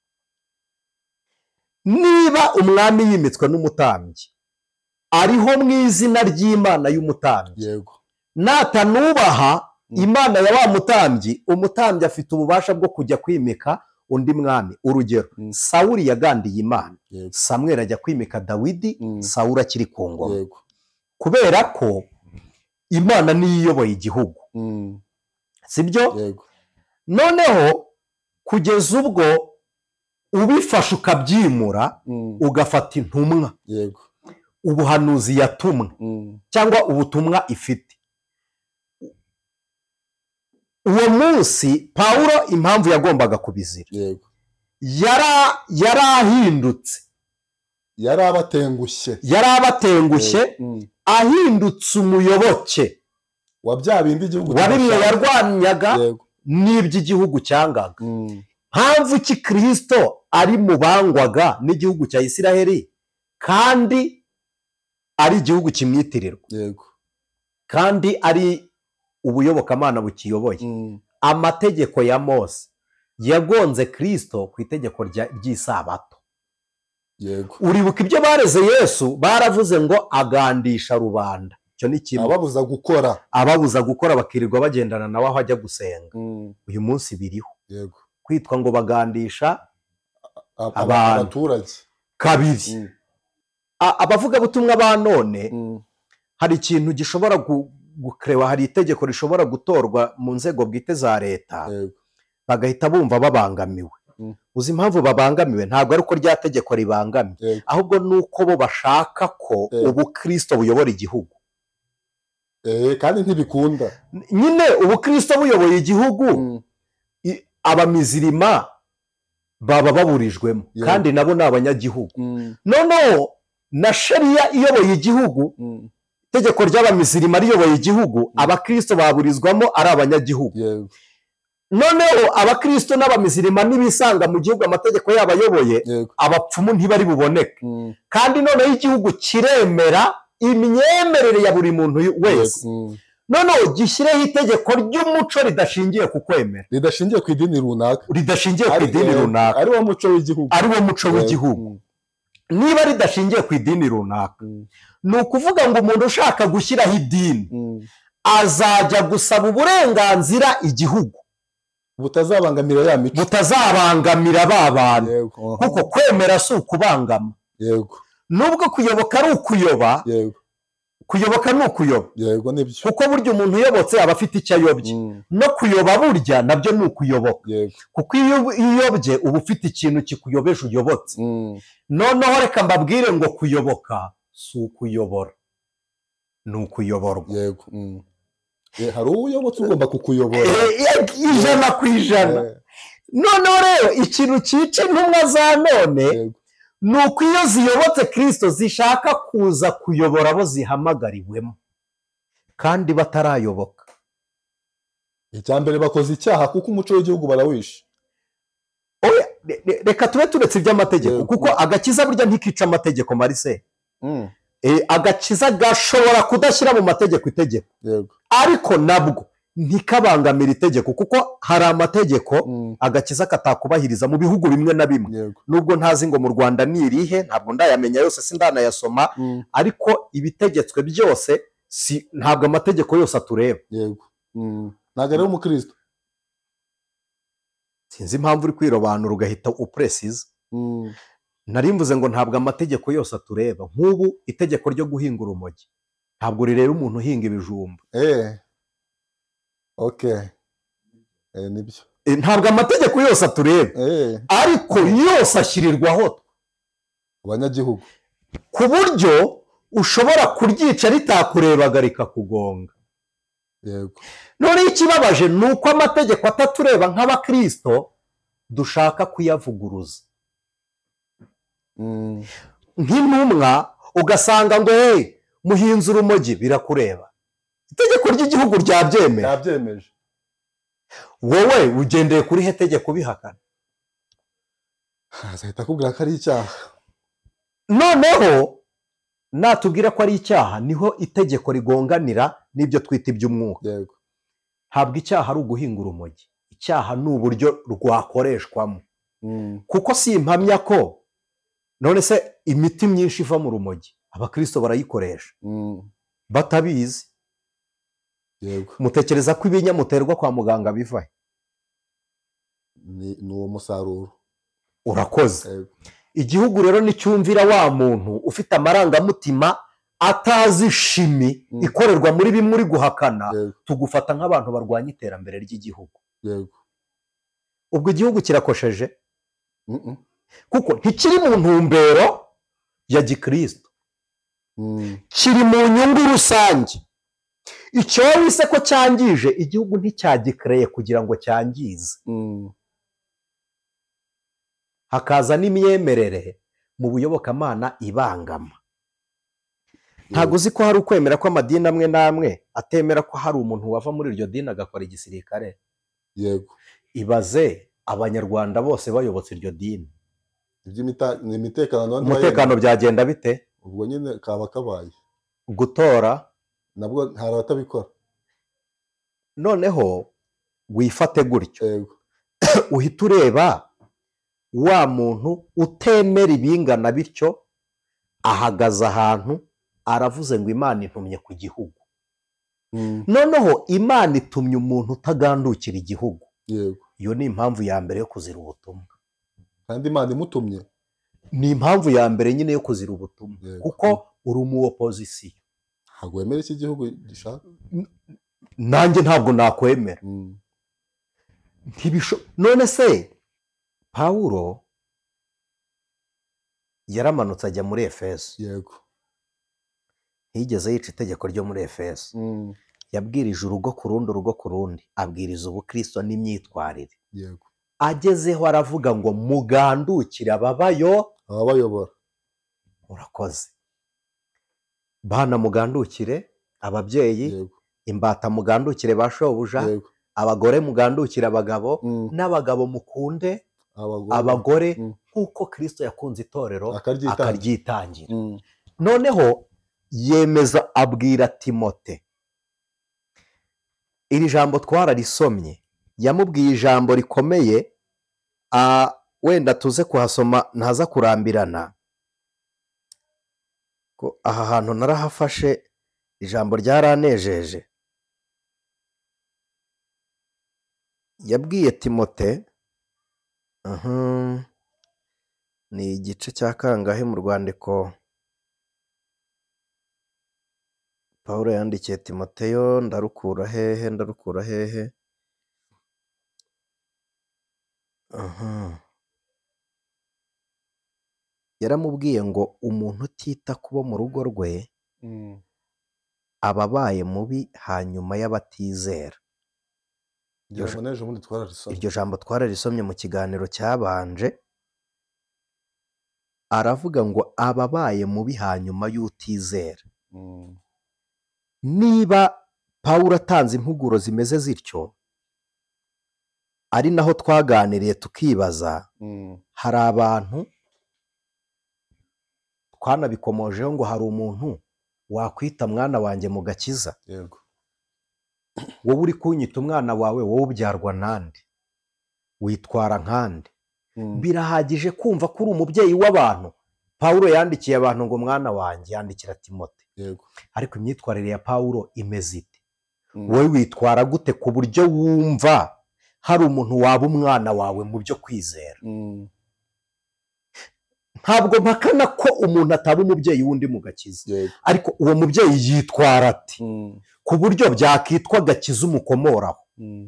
Niba umwami yimitswe n'umutambyi, ariho mu izina ry'Imana y'umutambyi. Yego. Natanubaha Imana ya wa mutambyi, umutambyi afite ububasha bwo kujya kwimika undi mwami. Urugero, mm. Sawuli yagandiye Imana. Yego. Samweli ajya kwimika Dawidi. Mm. Sawuli akiri ku ngoma. Yego. Kubera ko Imana niyo iyoboye igihugu. Mm. Sibyo? Yego. Noneho kugeza ubwo ubifasha ukabyimura. Mm. Ugafata intumwa. Yego. Ubuhanuzi yatumwe. Mm. Cyangwa ubutumwa ifite. Uwo munsi Pawulo impamvu yagombaga kubizira. Yego. Yara yarahindutse. yari abatengushye yari abatengushye ahindutse umuyoboke wa bya bindi igihugu wa bimwe yarwanyaga n'iby'igihugu cyangaga. mpamvu ki Kristo ari mu bangwaga n'igihugu cya Isiraheli kandi ari igihugu kimwitirirwa, yego, kandi ari ubuyobokamana bukiyoboye. amategeko ya Mose yagonze Kristo ku itegeko ry'isabato. yego, uribuka ibyo bareze Yesu, baravuze ngo agandisha rubanda. Icyo ni kimwe, ababuza gukora ababuza gukora bakirirwa bagendana nawe aho ajya gusenga. uyu munsi biriho, yego, kwitwa ngo bagandisha abaturage. kabiri, abavugabutumwa ba none hari ikintu gishobora gukerewa, hari itegeko rishobora gutorwa mu nzego bwite za leta, bagahita bumva babangamiwe. uzi impamvu babangamiwe? Ntabwo ari uko rya tegeko ribangamiye, ahubwo ni uko bo bashaka ko ubukristo buyobora igihugu. kandi ntibikunda nyine ubukristo buyoboye igihugu, abamizirima baba baburijwemo, kandi nabo ni abanyagihugu. noneho na shariya iyoboye igihugu, itegeko ry'abamizirima riyoboye igihugu, abakristo baburizwamo ari abanyagihugu. noneho abakristo n'abamizirima nibisanga mu gihugu amategeko yabo ayoboye, abapfumu ntibari buboneke. kandi noneho igihugu kiremera imyemerere ya buri muntu wese. noneho gishyireho itegeko ry'umuco ridashingiye ku kwemera, ridashingiye ku idini runaka, ridashingiye ku idini runaka, ari wo muco w'igihugu, ari wo muco w'igihugu. niba ridashingiye ku idini runaka, ni ukuvuga ngo umuntu ushaka gushyiraho idini azajya gusaba uburenganzira igihugu butazabangamira ya mico, butazabangamira ba bantu, kuko kwemera si ukubangama. yego, nubwo kuyoboka ari ukuyoba, yego, kuyoboka ni ukuyoba, yego, nibyo, kuko burya umuntu uyobotse aba afite icyo ayobye. no kuyoba burya nabyo ni ukuyoboka, kuko iyo uyobye uba ufite ikintu kikuyobeje uyobotse. noneho reka mbabwire ngo kuyoboka si ukuyobora, ni ukuyoborwa. yego, hari uyobotse ugomba kukuyobora ijana ku ijana. noneho rero ikintu cyica intumwa za none ni uko iyo ziyobotse Kristo zishaka kuza kuyobora abo zihamagariwemo kandi batarayoboka. icya mbere bakoze icyaha, kuko umuco w'igihugu barawishe. reka tube turetse iby'amategeko, kuko agakiza burya ntikica amategeko. Marise, agakiza gashobora kudashyira mu mategeko itegeko, ariko nabwo ntikabangamira itegeko, kuko hari amategeko agakiza katakubahiriza mu bihugu bimwe na bimwe. nubwo ntazi ngo mu Rwanda ni irihe, ntabwo ndayamenya yose, sindanayasoma, ariko ibitegetswe byose ntabwo amategeko yose atureba. ntabwo ari umukristo. sinzi impamvu uri kwirobanura ugahita upresiza. nari mvuze ngo ntabwo amategeko yose atureba. nk'ubu itegeko ryo guhinga urumogi ntabwo rireba umuntu uhinga ibijumba. okay, nibyo, ntabwo amategeko yose atureba, ariko yose ashyirirwaho abanyagihugu, ku buryo ushobora kuryica ritakurebaga rikakugonga. yego. noneho ikibabaje ni uko amategeko atatureba nk'abakristo dushaka kuyavuguruza. nk'intumwa ugasanga ngo hey, muhinze urumogi birakureba, itegeko ry'igihugu ryabyemera, ryabyemeje, wowe ugendeye kuri he tegeko bihakana? azahita akubwira ko ari icyaha. noneho natubwira ko ari icyaha, niho itegeko rigonganira n'ibyo twita iby'umwuka. yego, ntabwo icyaha ari uguhinga urumogi, icyaha ni uburyo rwakoreshwamo. kuko si impamya ko none se imiti myinshi iva mu rumogi abakristo barayikoresha batabizi. yego, mutekereza ko ibinyamuterwa kwa muganga biva ni uwo musaruro. urakoze. igihugu rero nicyumvira wa muntu ufite amarangamutima atazi shimi ikorerwa muri bimwe uri guhakana, tugufata nk'abantu barwanya iterambere ry'igihugu. yego, ubwo igihugu kirakosheje, kuko ntikiri mu ntumbero ya gikristo, kiri mu nyungu rusange. icyo wise ko cyangije igihugu nticyagikereye kugira ngo cyangize. hakaza n'imyemerere mu buyobokamana ibangama. Ntabwo uzi ko hari ukwemera ko amadini amwe n'amwe atemera ko hari umuntu wava muri iryo dini agakora igisirikare. Yego. Ibaze abanyarwanda bose bayobotse iryo dini, imitekano umutekano byagenda bite? Ubwo nyine kaba kabaye. Gutora nabwo hari abatabikora. Noneho wifate gutyo. Yego. Uhita ureba wa muntu utemera ibingana bityo ahagaze ahantu aravuze ngo Imana intumye ku gihugu. Mm. Noneho Imana itumye umuntu utagandukira igihugu. Yego. Iyo ni impamvu ya mbere yo kuzira ubutumwa. Kandi Imana imutumye? Ni impamvu ya mbere nyine yo kuzira ubutumwa. Yego. Kuko uri mu opposition. Ntabwo wemera iki gihugu gishaka? Nanjye ntabwo nakwemera. Mm. Ntibisho none se Pawulo yaramanutse ajya muri Efeso. Yego. Ntiyigeze yica itegeko ryo muri Efeso. Mm. Yabwirije urugo ku rundi urugo ku rundi, abwiriza ubukristo n'imyitwarire. Yego. Agezeho aravuga ngo mugandukire ababayo ababayobora. Urakoze. Bana mugandukire ababyeyi. Yego. Imbata mugandukire bashobuja. Yego. Abagore mugandukire abagabo. Mm. N'abagabo mukunde abagore, abagore nk'uko mm. Kristo yakunze itorero akaryitangira. akaryitangira. Mm. Noneho yemeza abwira Timote. Iri jambo twararisomye, yamubwiye ijambo rikomeye, a wenda tuze kuhasoma ntaza kurambirana ko aha hantu narahafashe ijambo ryaranejeje. Yabwiye Timote, aha ni igice cya kangahe mu rwandiko Pawulo yandikiye Timoteyo, ndarukura hehe ndarukura hehe aha yaramubwiye ngo umuntu utita kubo mu rugo rwe Mm. ababaye mubi hanyuma y'abatizera. Iryo jambo twararisomye mu kiganiro cyabanje, aravuga ngo ababaye mubi hanyuma y'utizera. Mm. Niba Pawulo atanze impuguro zimeze zityo, ari naho twaganiriye tukibaza, Mm. hari abantu twanabikomojeho ngo hari umuntu wakwita mwana wanjye mu gakiza. Yego. Wowe uri kunyita umwana wawe, wowe ubyarwa nande, witwara nkande. Mm. Birahagije kumva ko uri umubyeyi w'abantu. Pawulo yandikiye abantu ngo mwana wanjye, yandikira Timote. Yego. Ariko imyitwarire ya Pawulo imeze ite? Mm. Wowe witwara gute ku buryo wumva hari umuntu waba umwana wawe mu byo kwizera? Mm. Ntabwo mpakana ko umuntu ataba umubyeyi wundi mu gakiza. Yego. Ariko uwo mubyeyi yitwara ati Mm. ku buryo byakitwa gakiza umukomoraho. Mm.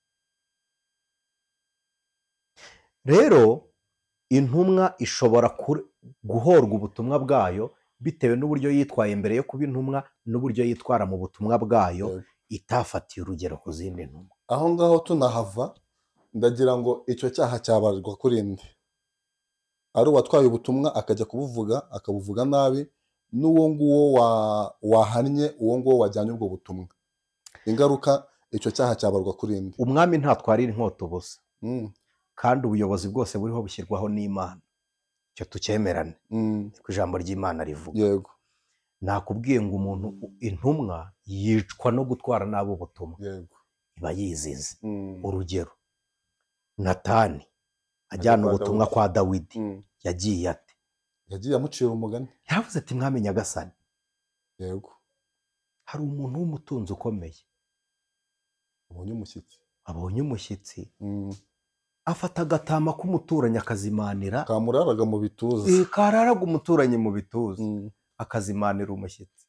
Rero intumwa ishobora guhorwa ubutumwa bwayo bitewe n'uburyo yitwaye mbere yo kuba intumwa n'uburyo yitwara mu butumwa bwayo. Yego. Itafatiye urugero ku zindi ntumwa. Aho ngaho tunahava, ndagira ngo icyo cyaha cyabarwa kuri nde? Ari uwatwaye ubutumwa akajya kubuvuga akabuvuga nabi, n'uwo nguwo wahannye uwo nguwo wajyanye ubwo butumwa. Ingaruka icyo cyaha cyabarwa kuri nde? Umwami ntatwarira inkota ubusa. Mm. Kandi ubuyobozi bwose buriho bushyirwaho n'Imana. Icyo tucyemerane. Mm. Ku ijambo ry'Imana rivuga. Yego. Nakubwiye ngo umuntu intumwa yicwa no gutwara nabi ubutumwa. Yego. Iba yizize. Mm. Urugero, Natani ajyana ubutumwa kwa Dawidi. Mm. Yagiye ate? Yagiye amucira umugani. Yavuze ati mwami nyagasani. Yego. Hari umuntu w'umutunzi ukomeye. Abonye umushyitsi. Abonye umushyitsi. Mm. Afata agatama k'umuturanyi akazimanira. Kamuraraga mu bituza. Eh, kararaga umuturanyi mu bituza. Mm. Akazimanira umushyitsi.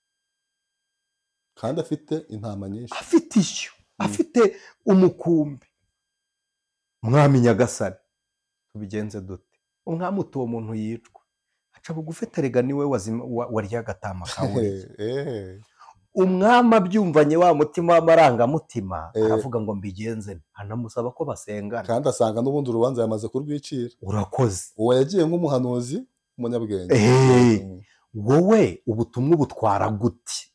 Kandi afite intama nyinshi. Afite ishyo. Mm. Afite umukumbi. Mwami nyagasani, tubigenze dute? Umwami uti uwo muntu yicwa. Aca bugufi terega niwe warya agatama kawe. Eh. Umwami abyumvanye wa mutima w'amarangamutima, aravuga ngo mbigenze, anamusaba ko basengana. Kandi asanga n'ubundi urubanza yamaze kurwicira. Urakoze. Uwo yagiye nk'umuhanuzi umunyabwenge. Eh, wowe ubutumwa ubutwara gute?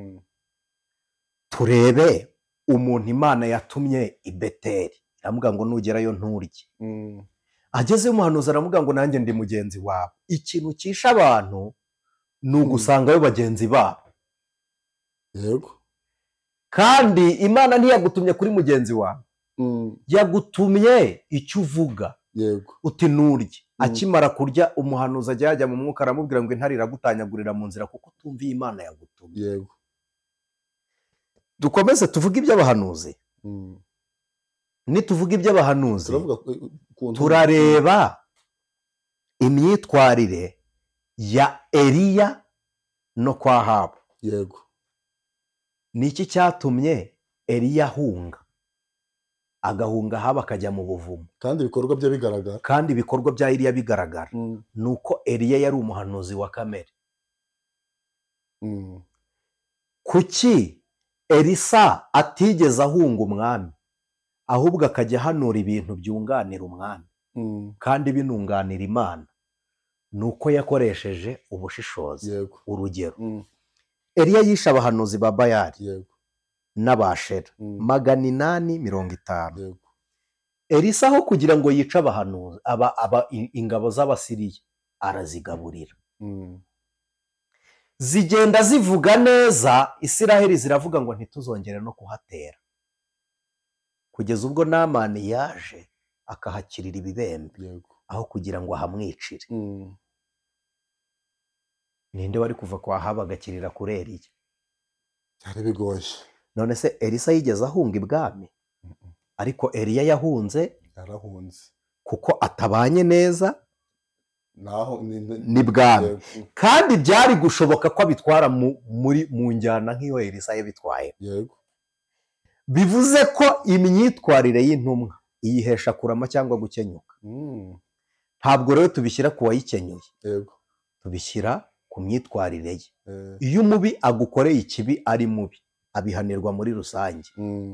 Turebe umuntu Imana yatumye i Beteli, aramubwira ngo nugerayo nturye. Agezeyo umuhanuzi aramubwira ngo nanjye ndi mugenzi wawe. Ikintu cyisha abantu ni ugusangayo bagenzi babo. Yego. Kandi Imana ntiyagutumye kuri mugenzi wawe, yagutumye icyo uvuga. Yego. Uti nurye. Akimara kurya umuhanuzi ajya yajya mu mwuka aramubwira ngo intare iragutanyagurira mu nzira kuko utumviye Imana yagutumye. Yego. Dukomeze tuvuge iby'abahanuzi. Nituvuga iby'abahanuzi turareba imyitwarire ya Eliya no kwa Ahabu. Yego. Niki cyatumye Eliya ahunga, agahunga Ahabu akajya mu buvumo, kandi ibikorwa bye bigaragara kandi ibikorwa bya Eliya bigaragara? Nuko Eliya yari umuhanuzi wa kamere. Kuki Elisa atigeze ahunga umwami, ahubwo akajya ahanura ibintu byunganira umwami kandi binunganira Imana? Nuko yakoresheje ubushishozi. Urugero, Eliya yishe abahanuzi ba Bayali n'abashera magana inani mirongo itanu. Elisa aho kugira ngo yice abahanuzi aba aba ingabo z'Abasiriya arazigaburira. Zigenda zivuga neza, Isiraheli ziravuga ngo ntituzongere no kuhatera, kugeza ubwo Namani yaje akahakirira ibibembe aho kugira ngo ahamwicire. Ninde wari kuva kwa Ahabu agakirira kuri Eliya? Byari bigoye. None se Elisa yigeze ahunga ibwami? Ariko Eliya yahunze, yarahunze kuko atabanye neza naho ni bwami. Kandi byari gushoboka ko abitwara muri mu njyana nk'iyo Elisa yabitwaye. Yego. Bivuze ko imyitwarire y'intumwa iyihesha kurama cyangwa gukenyuka. Ntabwo rero tubishyira ku wayikenyuye. Yego. Tubishyira ku myitwarire ye. Iyo umubi agukoreye ikibi ari mubi, abihanirwa muri rusange.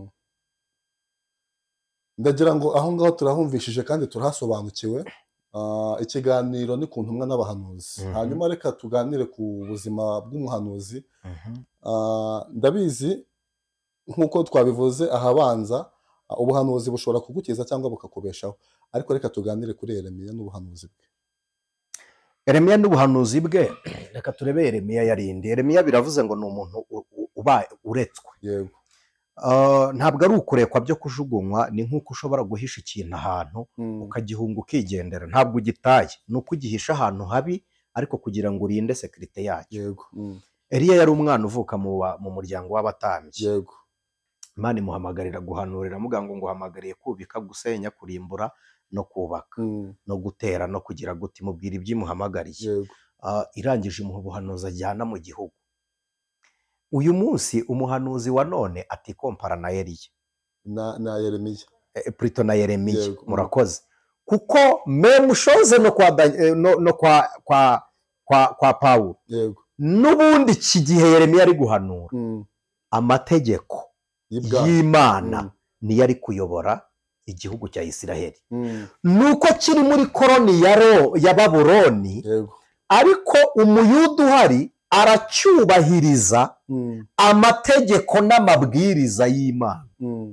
Ndagira ngo aho ngaho turahumvishije kandi turahasobanukiwe. Ikiganiro ni ku ntumwa n'abahanuzi. Hanyuma reka tuganire ku buzima bw'umuhanuzi. Ndabizi nk'uko twabivuze ahabanza, ubuhanuzi bushobora kugukiza cyangwa bukakubeshaho, ariko reka tuganire kuri Yeremiya n'ubuhanuzi bwe. Yeremiya n'ubuhanuzi bwe, reka turebe Yeremiya yarindi. Yeremiya biravuze ngo ni umuntu uba uretswe. Yego. Ntabwo ari ukurekwa byo kujugunywa, ni nk'uko ushobora guhisha ikintu ahantu ukagihunga ukigendera. Ntabwo ugitaye, ni uko ugihisha ahantu habi ariko kugira ngo urinde sekirite yacyo. Yego. Eliya yari umwana uvuka mu muryango w'abatambyi. Yego. Imana imuhamagarira guhanurira, amuga ngo nguhamagariye kubika, gusenya, kurimbura no kubaka, no gutera no kugira gute, imubwira ibyo imuhamagariye. Irangije imuha ubuhanuzi ajyana mu gihugu. Uyu munsi umuhanuzi wa none atikompara na Eliya na na Yeremiya, plutôt na Yeremiya. Murakoze. Kuko même chose no kwa no, no kwa kwa kwa kwa Pawulo. Yego. Nubundi iki gihe Yeremiya ari guhanura, amategeko y'Imana ni yari kuyobora igihugu cya Isiraheli. Nuko kiri muri koloni ya ro ya Babuloni. Yego. Ariko umuyuda uhari aracyubahiriza amategeko n'amabwiriza y'Imana.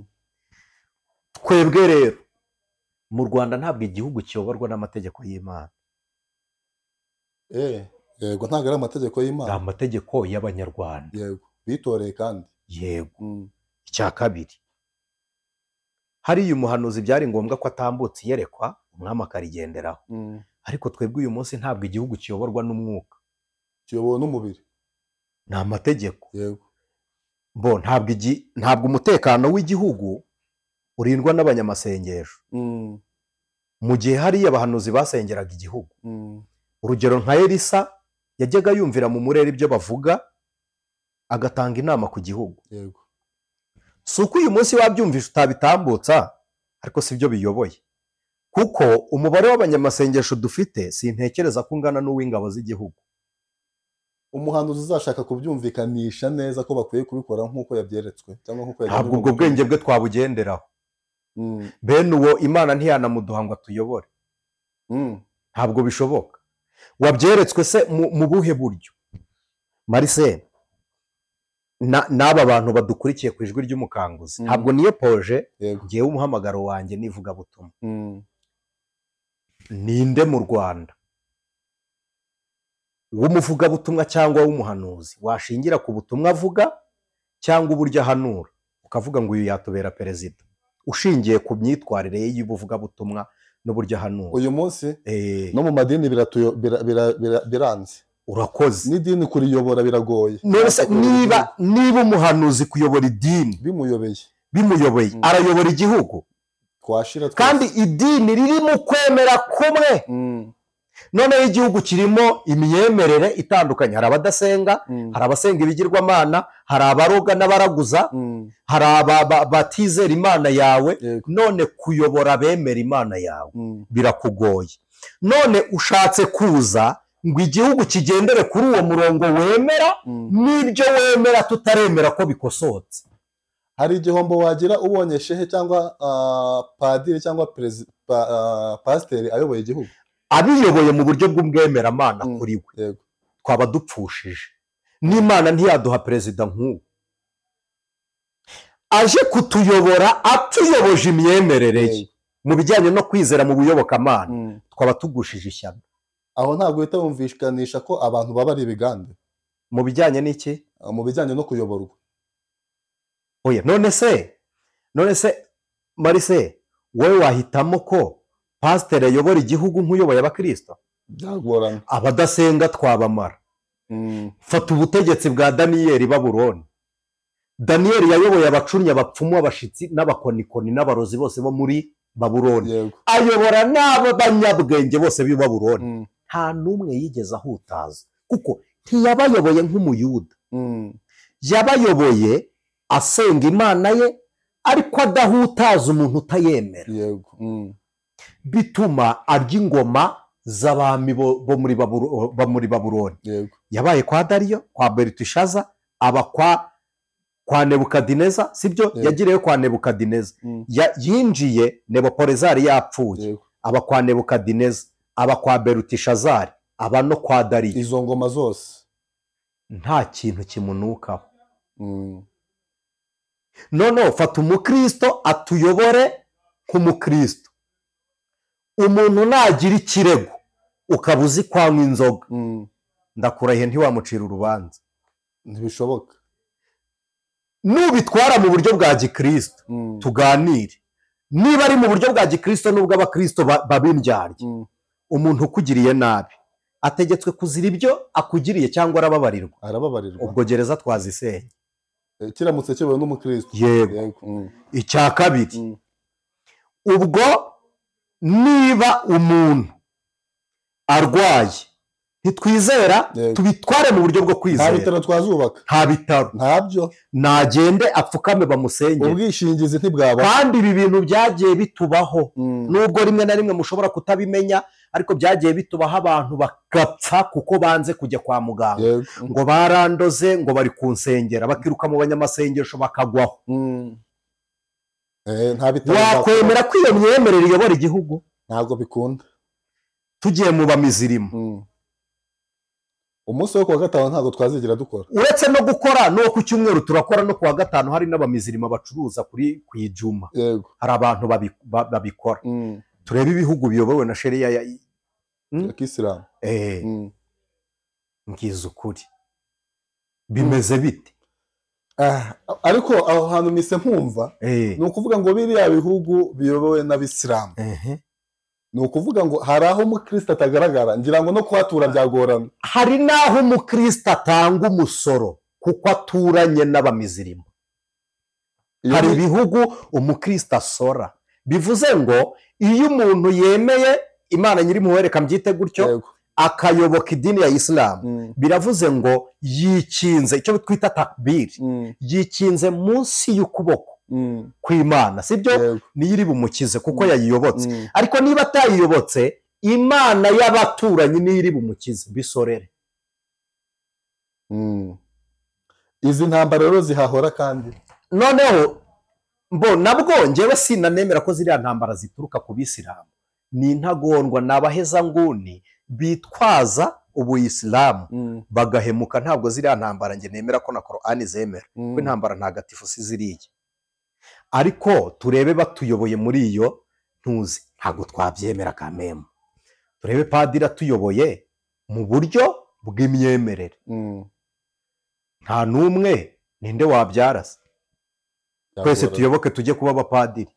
Twebwe rero mu Rwanda ntabwo igihugu kiyoborwa n'amategeko y'Imana. Eh, yego, ntabwo ari amategeko y'Imana, amategeko y'Abanyarwanda. Yego, bitoreye kandi. Yego. Icya kabiri, hari umuhanuzi byari ngombwa ko atambutse yerekwa umwami akarigenderaho. Ariko twebwe uyu munsi ntabwo igihugu kiyoborwa n'umwuka, kiyobowe n'umubiri, ni amategeko. Yego. Bo ntabwo igi ntabwo umutekano w'igihugu urindwa n'abanyamasengesho. Mu gihe hari abahanuzi basengeraga igihugu. Urugero nka Elisa yajyaga yumvira mu murere ibyo bavuga agatanga inama ku gihugu. Yego. Suko uyu munsi wabyumvisha utabitambutsa, ariko sibyo biyoboye. Kuko umubare w'abanyamasengesho dufite sintekereza ko ungana n'uw'ingabo z'igihugu. Umuhanuzi uzashaka kubyumvikanisha neza ko bakwiye kubikora nk'uko yabyeretswe cyangwa nk'uko yagiye. Ntabwo ubwo bwenge bwe twabugenderaho. Bene uwo Imana ntiyanamuduha ngo atuyobore. Ntabwo bishoboka. wabyeretswe se mu buhe buryo? Marise, n'aba bantu badukurikiye ku ijwi ry'umukanguzi ntabwo niyo poje ngewe umuhamagaro wanjye nivuga butumwa. Ninde mu Rwanda w'umuvugabutumwa cyangwa w'umuhanuzi washingira ku butumwa avuga cyangwa uburyo ahanura ukavuga ngo uyu yatubera perezida, ushingiye ku myitwarire ye y'ubuvugabutumwa n'uburyo ahanura? Uyu munsi no mu madini biranze. Urakoze. N'idini kuriyobora biragoye. niba niba umuhanuzi kuyobora idini bimuyobeye bimuyobeye arayobora igihugu kandi idini riri mu kwemera kumwe. Noneho igihugu kirimo imyemerere itandukanye, hari abadasenga, hari abasenga ibigirwamana, hari abaroga n'abaraguza, hari abatizera imana yawe. None kuyobora abemera imana yawe birakugoye. None ushatse kuza ngo igihugu kigendere kuri uwo murongo wemera n'ibyo wemera tutaremera ko bikosotse. Hari igihombo wagira ubonye shehe cyangwa padiri cyangwa pasiteri ayoboye igihugu, abiyoboye mu buryo bw'ubwemeramana kuri we twaba dupfushije. N'Imana ntiyaduha perezida nk'uwo aje kutuyobora atuyoboje imyemerere ye mu bijyanye no kwizera mu buyobokamana, twaba tugushije ishyamba. Aho ntabwo uhita wumvikanisha ko abantu baba ari ibigande mu bijyanye n'iki? Mu bijyanye no kuyoborwa. Oya, none se none se Marise, wowe wahitamo ko pasiteri ayobora igihugu nk'uyoboye abakristo? Byagorana. Abadasenga twabamara. Fata ubutegetsi bwa Daniyeli Babuloni. Daniyeli yayoboye abacunya, abapfumu, abashitsi n'abakonikoni n'abarozi bose bo muri Babuloni. Ayobora n'abo banyabwenge bose b'i Babuloni. Nta n'umwe yigeze ahutaza kuko ntiyabayoboye nk'umuyuda. Yabayoboye asenga imana ye ariko adahutaza umuntu utayemera. Bituma arya ingoma z'abami bo muri Babuloni. Yabaye kwa Dariyo, kwa Beluteshaza, aba kwa kwa Nebukadineza, sibyo? Yagiriyeyo kwa Nebukadineza. Yinjiye Nebopolezari yapfuye, aba kwa Nebukadineza, aba kwa Beluteshazari, aba no kwa Dariyo. Izo ngoma zose nta kintu kimunukaho. Noneho fata umukristo atuyobore nk'umukristo. Umuntu nagira ikirego ukaba uzi kwanywa inzoga, ndakurahiye ntiwamucira urubanza. Ntibishoboka. Nubitwara mu buryo bwa gikristo tuganire. Niba ari mu buryo bwa gikristo n'ubwo abakristo babindyarye, umuntu ukugiriye nabi ategetswe kuzira ibyo akugiriye cyangwa arababarirwa? Arababarirwa. Ubwo gereza twazisenye. Kiramutse kibaye n'umukristo. Yego. Icya kabiri, ubwo niba umuntu arwaye ntitwizera tubitware mu buryo bwo kwizera. Nta bitaro twazubaka. Nta bitaro. Ntabyo. Nagende apfukame bamusengere. Ubwishingizi ntibwaba. Kandi ibi bintu byagiye bitubaho. Nubwo rimwe na rimwe mushobora kutabimenya, ariko byagiye bitubaho abantu bagapfa kuko banze kujya kwa muganga. Ngo barandoze, ngo bari kunsengera, bakiruka mu banyamasengesho bakagwaho. Nta bitaro. Wakwemera ko iyo myemerere iyobora igihugu? Ntabwo bikunda. Tugiye mu bamizirimo, umunsi wo kuwa gatanu ntabwo twazigira dukora. Uretse no gukora no ku cyumweru turakora, no kuwa gatanu hari n'abamizirimo bacuruza kuri ku ijuma. Hari abantu babikora. Turebe ibihugu biyobowe na sheria ya Kisilamu. Eh. Ngize ukuri. Bimeze bite? Ah, ariko aho hantu mise mpumva ni ukuvuga ngo biriya bihugu biyobowe n'Abisilamu. Ni ukuvuga ngo hari aho umukristo atagaragara, ngira ngo no kuhatura byagorana. Hari naho umukristo atanga umusoro kuko aturanye n'abamizirimo. Hari ibihugu umukristo asora. Bivuze ngo iyo umuntu yemeye Imana nyiri muwereka mbyite gutyo akayoboka idini ya Islam, biravuze ngo yikinze, icyo twita takbir, yikinze munsi y'ukuboko kw'Imana, sibyo? Niyo iri bumukize kuko yayiyobotse. Ariko niba atayiyobotse, Imana y'abaturanyi niyo iri bumukize, bisorere. Izi ntambara rero zihahora kandi. Noneho mbo nabwo njyewe sinanemera ko ziriya ntambara zituruka ku Bisilamu. Ni intagondwa n'abaheza nguni bitwaza ubuyisilamu mm. bagahemuka. Ntabwo ziriya ntambara njye nemera ko na Korani zemera mm. ko intambara ntagatifu si ziriya, ariko turebe batuyoboye muri iyo ntuzi ntabwo twabyemera kamemo. Turebe padiri atuyoboye mu buryo bw'imyemerere mm. nta n'umwe ninde wabyarasa, twese tuyoboke tujye kuba abapadiri.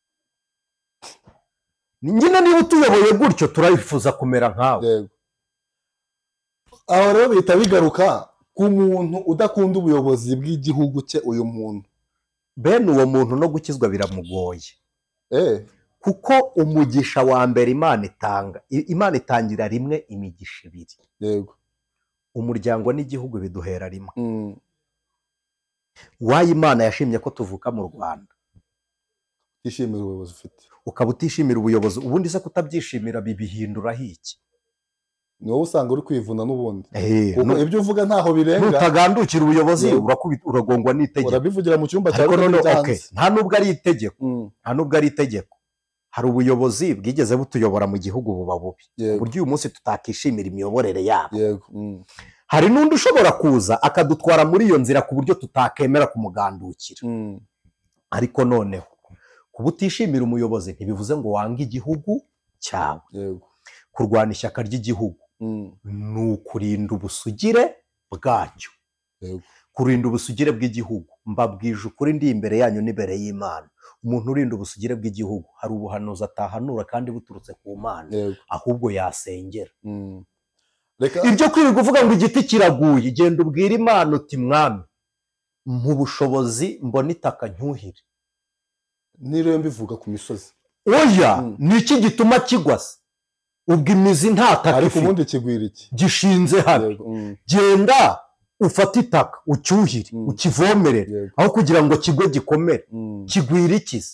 Nyine niba utuyoboye gutyo turabifuza kumera nkawe. Aho rero bihita bigaruka ku muntu udakunda ubuyobozi bw'igihugu cye. Uyu muntu bene uwo muntu no gukizwa biramugoye eh kuko umugisha wa mbere Imana itanga, Imana itangira rimwe imigisha ibiri. Yego, umuryango n'igihugu biduhera rimwe mm. wayi Imana yashimye ko tuvuka mu Rwanda, utishimira ubuyobozi ufite, ukaba utishimira ubuyobozi, ubundi se kutabyishimira bibihinduraho iki? ni wowe usanga uri kwivuna n'ubundi eh kuko ibyo uvuga ntaho birenga. Nutagandukira ubuyobozi uragongwa n'itegeko, urabivugira mu cyumba cyawe okay. nta nubwo ari itegeko mm. nta nubwo ari itegeko. Hari ubuyobozi bwigeze butuyobora mu gihugu buba bubi, uburyo uyu munsi tutakishimira imiyoborere yabo. Yego, mm. Hari n'undi ushobora kuza akadutwara muri iyo nzira ku buryo tutakemera kumugandukira mm. ariko noneho kuba utishimira umuyobozi ntibivuze ngo wange igihugu cyawe. Yego, kurwana ishyaka ry'igihugu mm. ni ukurinda ubusugire bwacyo. Yego, kurinda ubusugire bw'igihugu, mbabwije ukuri ndi imbere yanyu n'imbere y'Imana, umuntu urinda ubusugire bw'igihugu hari ubuhanuzi atahanura kandi buturutse ku Mana, ahubwo yasengera mm. ibyo kwirirwa uvuga ngo igiti kiraguye, genda ubwira Imana uti Mwami mu bushobozi mbona itaka ncyuhire. Niriwe mbivuga ku misozi oya mm. niki gituma kigwasa? Ubwo imizi nta taka ariko ubundi kigwira iki? Gishinze hano mm. genda ufata itaka ucyuhire mm. ukivomerere aho kugira ngo kigwe gikomere mm. kigwira ikizi.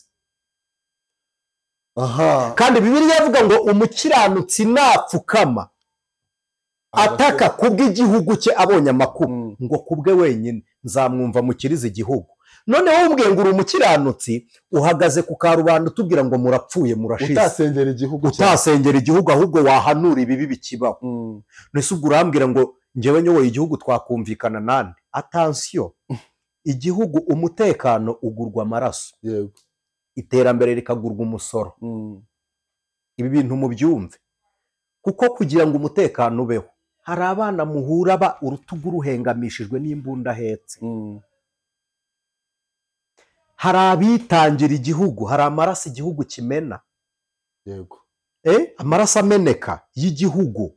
Aha, kandi Bibiliya ivuga ngo umukiranutsi napfukama ataka kubw'igihugu cye abonye amakuru mm. ngo kubwe wenyine nzamwumva mukiriza igihugu. Noneho umbwiye ngo uri umukiranutsi uhagaze ku karubanda utubwira ngo murapfuye murashize, utasengera igihugu utasengera igihugu ahubwo wahanura ibibi bikibaho mm. nese ubwo urambwira ngo njyewe nyoboye igihugu twakumvikana nande? Attention, igihugu umutekano ugurwa amaraso. Yego, iterambere rikagurwa umusoro mm. ibi bintu mubyumve, kuko kugira ngo umutekano ubeho hari abana muhura ba urutugu ruhengamishijwe n'imbunda hetse mm. hari abitangira igihugu, hari amaraso igihugu kimena. Yego, eh amaraso ameneka y'igihugu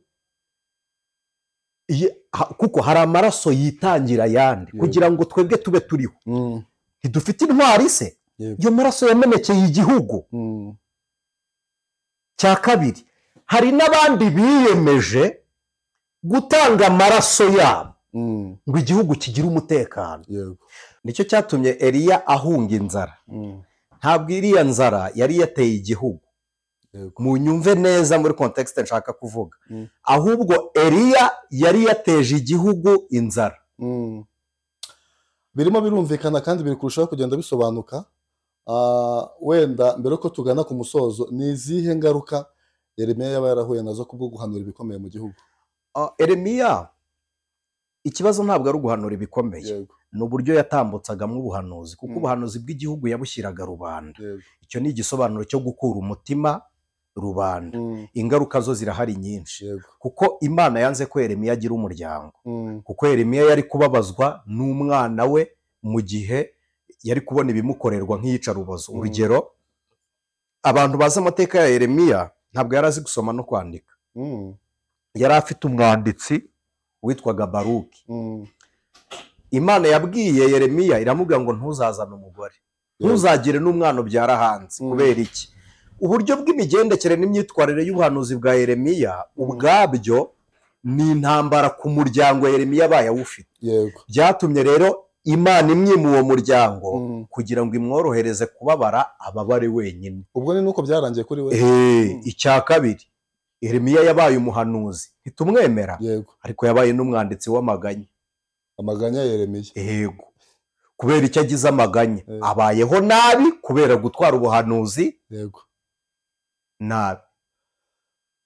kuko hari amaraso yitangira yandi kugira ngo twebwe tube turiho mm. ntidufite intwari se iyo maraso yamenekeye igihugu mm. cya kabiri, hari n'abandi biyemeje gutanga amaraso yabo mm. ngo igihugu kigire umutekano. Yego, nicyo cyatumye Eliya ahunga inzara mm. ntabwo iriya nzara yari yateye igihugu. Yego, mu nyumve neza muri context nshaka kuvuga mm. ahubwo Eliya yari yateje igihugu inzara mm. birimo birumvikana kandi biri kurushaho kugenda bisobanuka. Uh, wenda mbere ko tugana ku musozo, ni izihe ngaruka Yeremiya yaba yarahuye nazo kubwo guhanura ibikomeye mu gihugu? uh, Yeremiya ikibazo ntabwo ari uguhanura ibikomeye, ni uburyo yatambutsagamo ubuhanuzi kuko mm. ubuhanuzi bw'igihugu yabushyiraga rubanda. Yego, icyo ni igisobanuro cyo gukura umutima rubanda mm. ingaruka zo zirahari nyinshi. Yego, kuko Imana yanze ko Yeremiya agira umuryango mm. kuko Yeremiya yari kubabazwa n'umwana we mu gihe yari kubona ibimukorerwa nk'iyicarubozo. urugero abantu bazi amateka ya Yeremiya ntabwo yari azi gusoma no kwandika. mm. yari afite umwanditsi witwaga Baruki. mm. Imana yabwiye Yeremiya iramubwira ngo ntuzazane umugore, ntuzagire n'umwana ubyara hanze. mm. kubera iki? Uburyo bw'imigendekere n'imyitwarire y'ubuhanuzi bwa Yeremiya ubwabyo ni intambara ku muryango Yeremiya abaye awufite. Yego, byatumye rero Imana imwima uwo muryango mm. kugira ngo imworohereze kubabara ababare wenyine. ubwo ni nuko byarangiye kuri we. eh mm. icya kabiri, Yeremiya yabaye umuhanuzi ntitumwemera. Yego, ariko yabaye n'umwanditsi w'amaganya. amaganya Yeremiya. Yego, kubera icyo agize amaganya Yego, abayeho nabi kubera gutwara ubuhanuzi. Yego, nabi.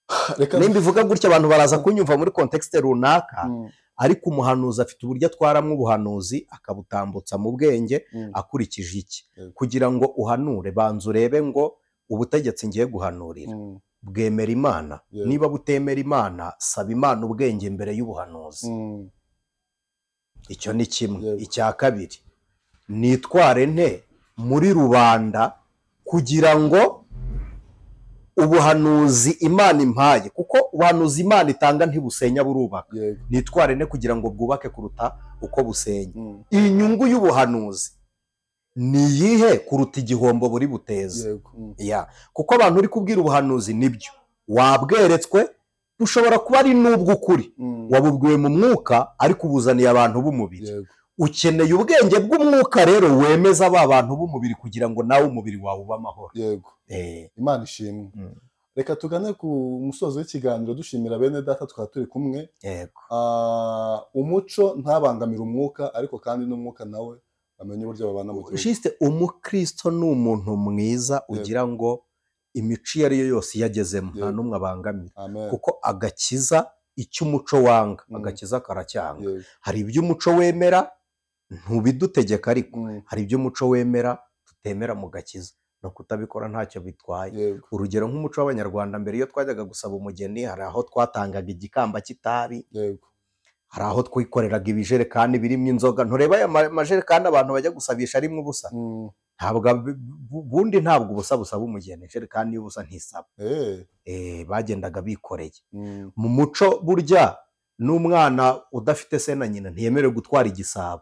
nimba ivuga gutya abantu baraza kunyumva muri kontekste runaka, ariko umuhanuzi afite uburyo atwaramo ubuhanuzi akabutambutsa mu bwenge akurikije iki, kugira ngo uhanure banza urebe ngo ubutegetsi ngiye guhanurira bwemera Imana. Niba butemera Imana, saba Imana ubwenge mbere y'ubuhanuzi. Icyo ni kimwe. Icya kabiri, nitware nte muri rubanda kugira ngo ubuhanuzi Imana impaye, kuko ubuhanuzi Imana itanga ntibusenya burubaka, nitware nte kugira ngo bwubake kuruta uko busenya. Iyi nyungu y'ubuhanuzi ni iyihe kuruta igihombo buri buteza? Kuko abantu uri kubwira ubuhanuzi nibyo wabweretswe, bushobora kuba ari n'ubw'ukuri wabubwiwe mu mwuka, ariko ubuzaniye abantu b'umubiri. Ukeneye ubwenge bw'umwuka rero wemeza ba bantu b'umubiri kugira ngo nawe umubiri wawe ube amahoro. Yego, Imana ishimwe. Reka tugane ku musozo w'ikiganiro dushimira bene data twaba turi kumwe. Umuco ntabangamira umwuka, ariko kandi n'umwuka nawe bamenye uburyo babana mu gihugu. Juste umukristo ni umuntu mwiza ugira ngo imico iyo ari yo yose yagezemo nta numwe abangamira, kuko agakiza icyo umuco wanga agakiza karacyanga. Hari ibyo umuco wemera ntubidutegeka, ariko hari ibyo umuco wemera tutemera mu gakiza, no kutabikora ntacyo bitwaye. Urugero nk'umuco w'Abanyarwanda, mbere iyo twajyaga gusaba umugeni hari aho twatangaga igikamba cy'itabi, hari aho twikoreraga ibijerekani birimo inzoga. Ntureba aya majerekani abantu bajya gusabisha arimo ubusa, ntabwo bundi ntabwo ubusa busaba umugeni, ijerekani y'ubusa ntisaba. Bagendaga bikoreye. Mu muco burya n'umwana udafite se na nyina ntiyemerewe gutwara igisabo,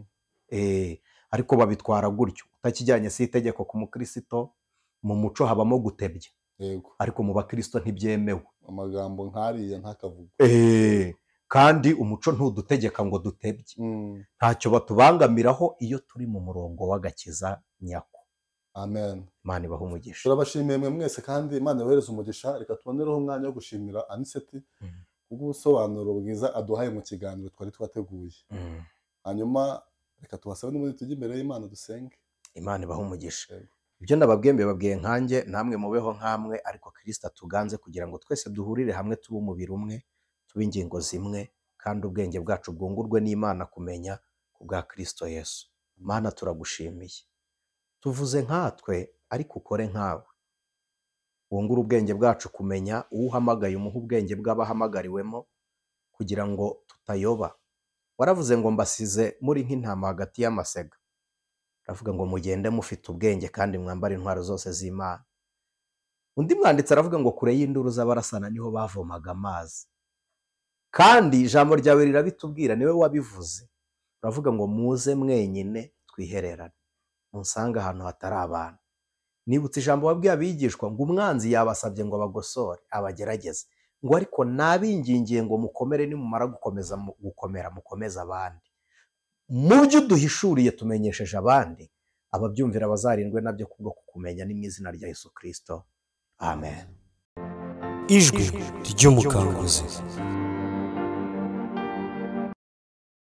ariko babitwara gutyo utakijyanye, si itegeko ku mukristo. Mu muco habamo gutebya, ariko mu bakristo ntibyemewe. Amagambo nk'ariya ntakavuga. Kandi umuco ntudutegeka ngo dutebye, ntacyo batubangamiraho iyo turi mu murongo w'agakiza nyako. Amen. Imana ibahe umugisha. Turabashimiye mwe mwese, kandi Imana ibahereze umugisha. Reka tubonereho umwanya wo gushimira Aniseti kubw'ubusobanuro bwiza aduhaye mu kiganiro twari twateguye. Hanyuma reka tubasabe n'ubundi tujye imbere y'Imana dusenge. Imana ibahe umugisha. Ibyo nababwiye mbabwiye nkanjye, namwe mubeho nkamwe, ariko Kristo atuganze kugira ngo twese duhurire hamwe tube umubiri umwe, tube ingingo zimwe, kandi ubwenge bwacu bwungurwe n'Imana kumenya ku bwa Kristo Yesu. Mana turagushimiye, tuvuze nkatwe ariko ukore nkawe. Wungure ubwenge bwacu kumenya uwo uhamagaye, umuha ubwenge bw'abahamagariwemo kugira ngo tutayoba. Waravuze ngo mbasize muri nk'intama hagati y'amasega, aravuga ngo mugende mufite ubwenge kandi mwambare intwaro zose z'Imana. Undi mwanditsi aravuga ngo kure y'induru z'abarasana niho bavomaga amazi. Kandi ijambo ryawe rirabitubwira, niwe wabivuze. Uravuga ngo muze mwenyine twihererane, munsanga ahantu hatari abantu. Nibutse ijambo wabwiye abigishwa ngo umwanzi yabasabye ngo abagosore abagerageze, ngo ariko nabingingiye ngo mukomere, nimumara gukomeza gukomera mukomeza abandi. Mu byo duhishuriye tumenyesheje abandi, ababyumvira bazarindwe nabyo kubwo kukumenya, ni mu izina rya Yesu Kristo. Amen. Ijwi ry'umukanguzi.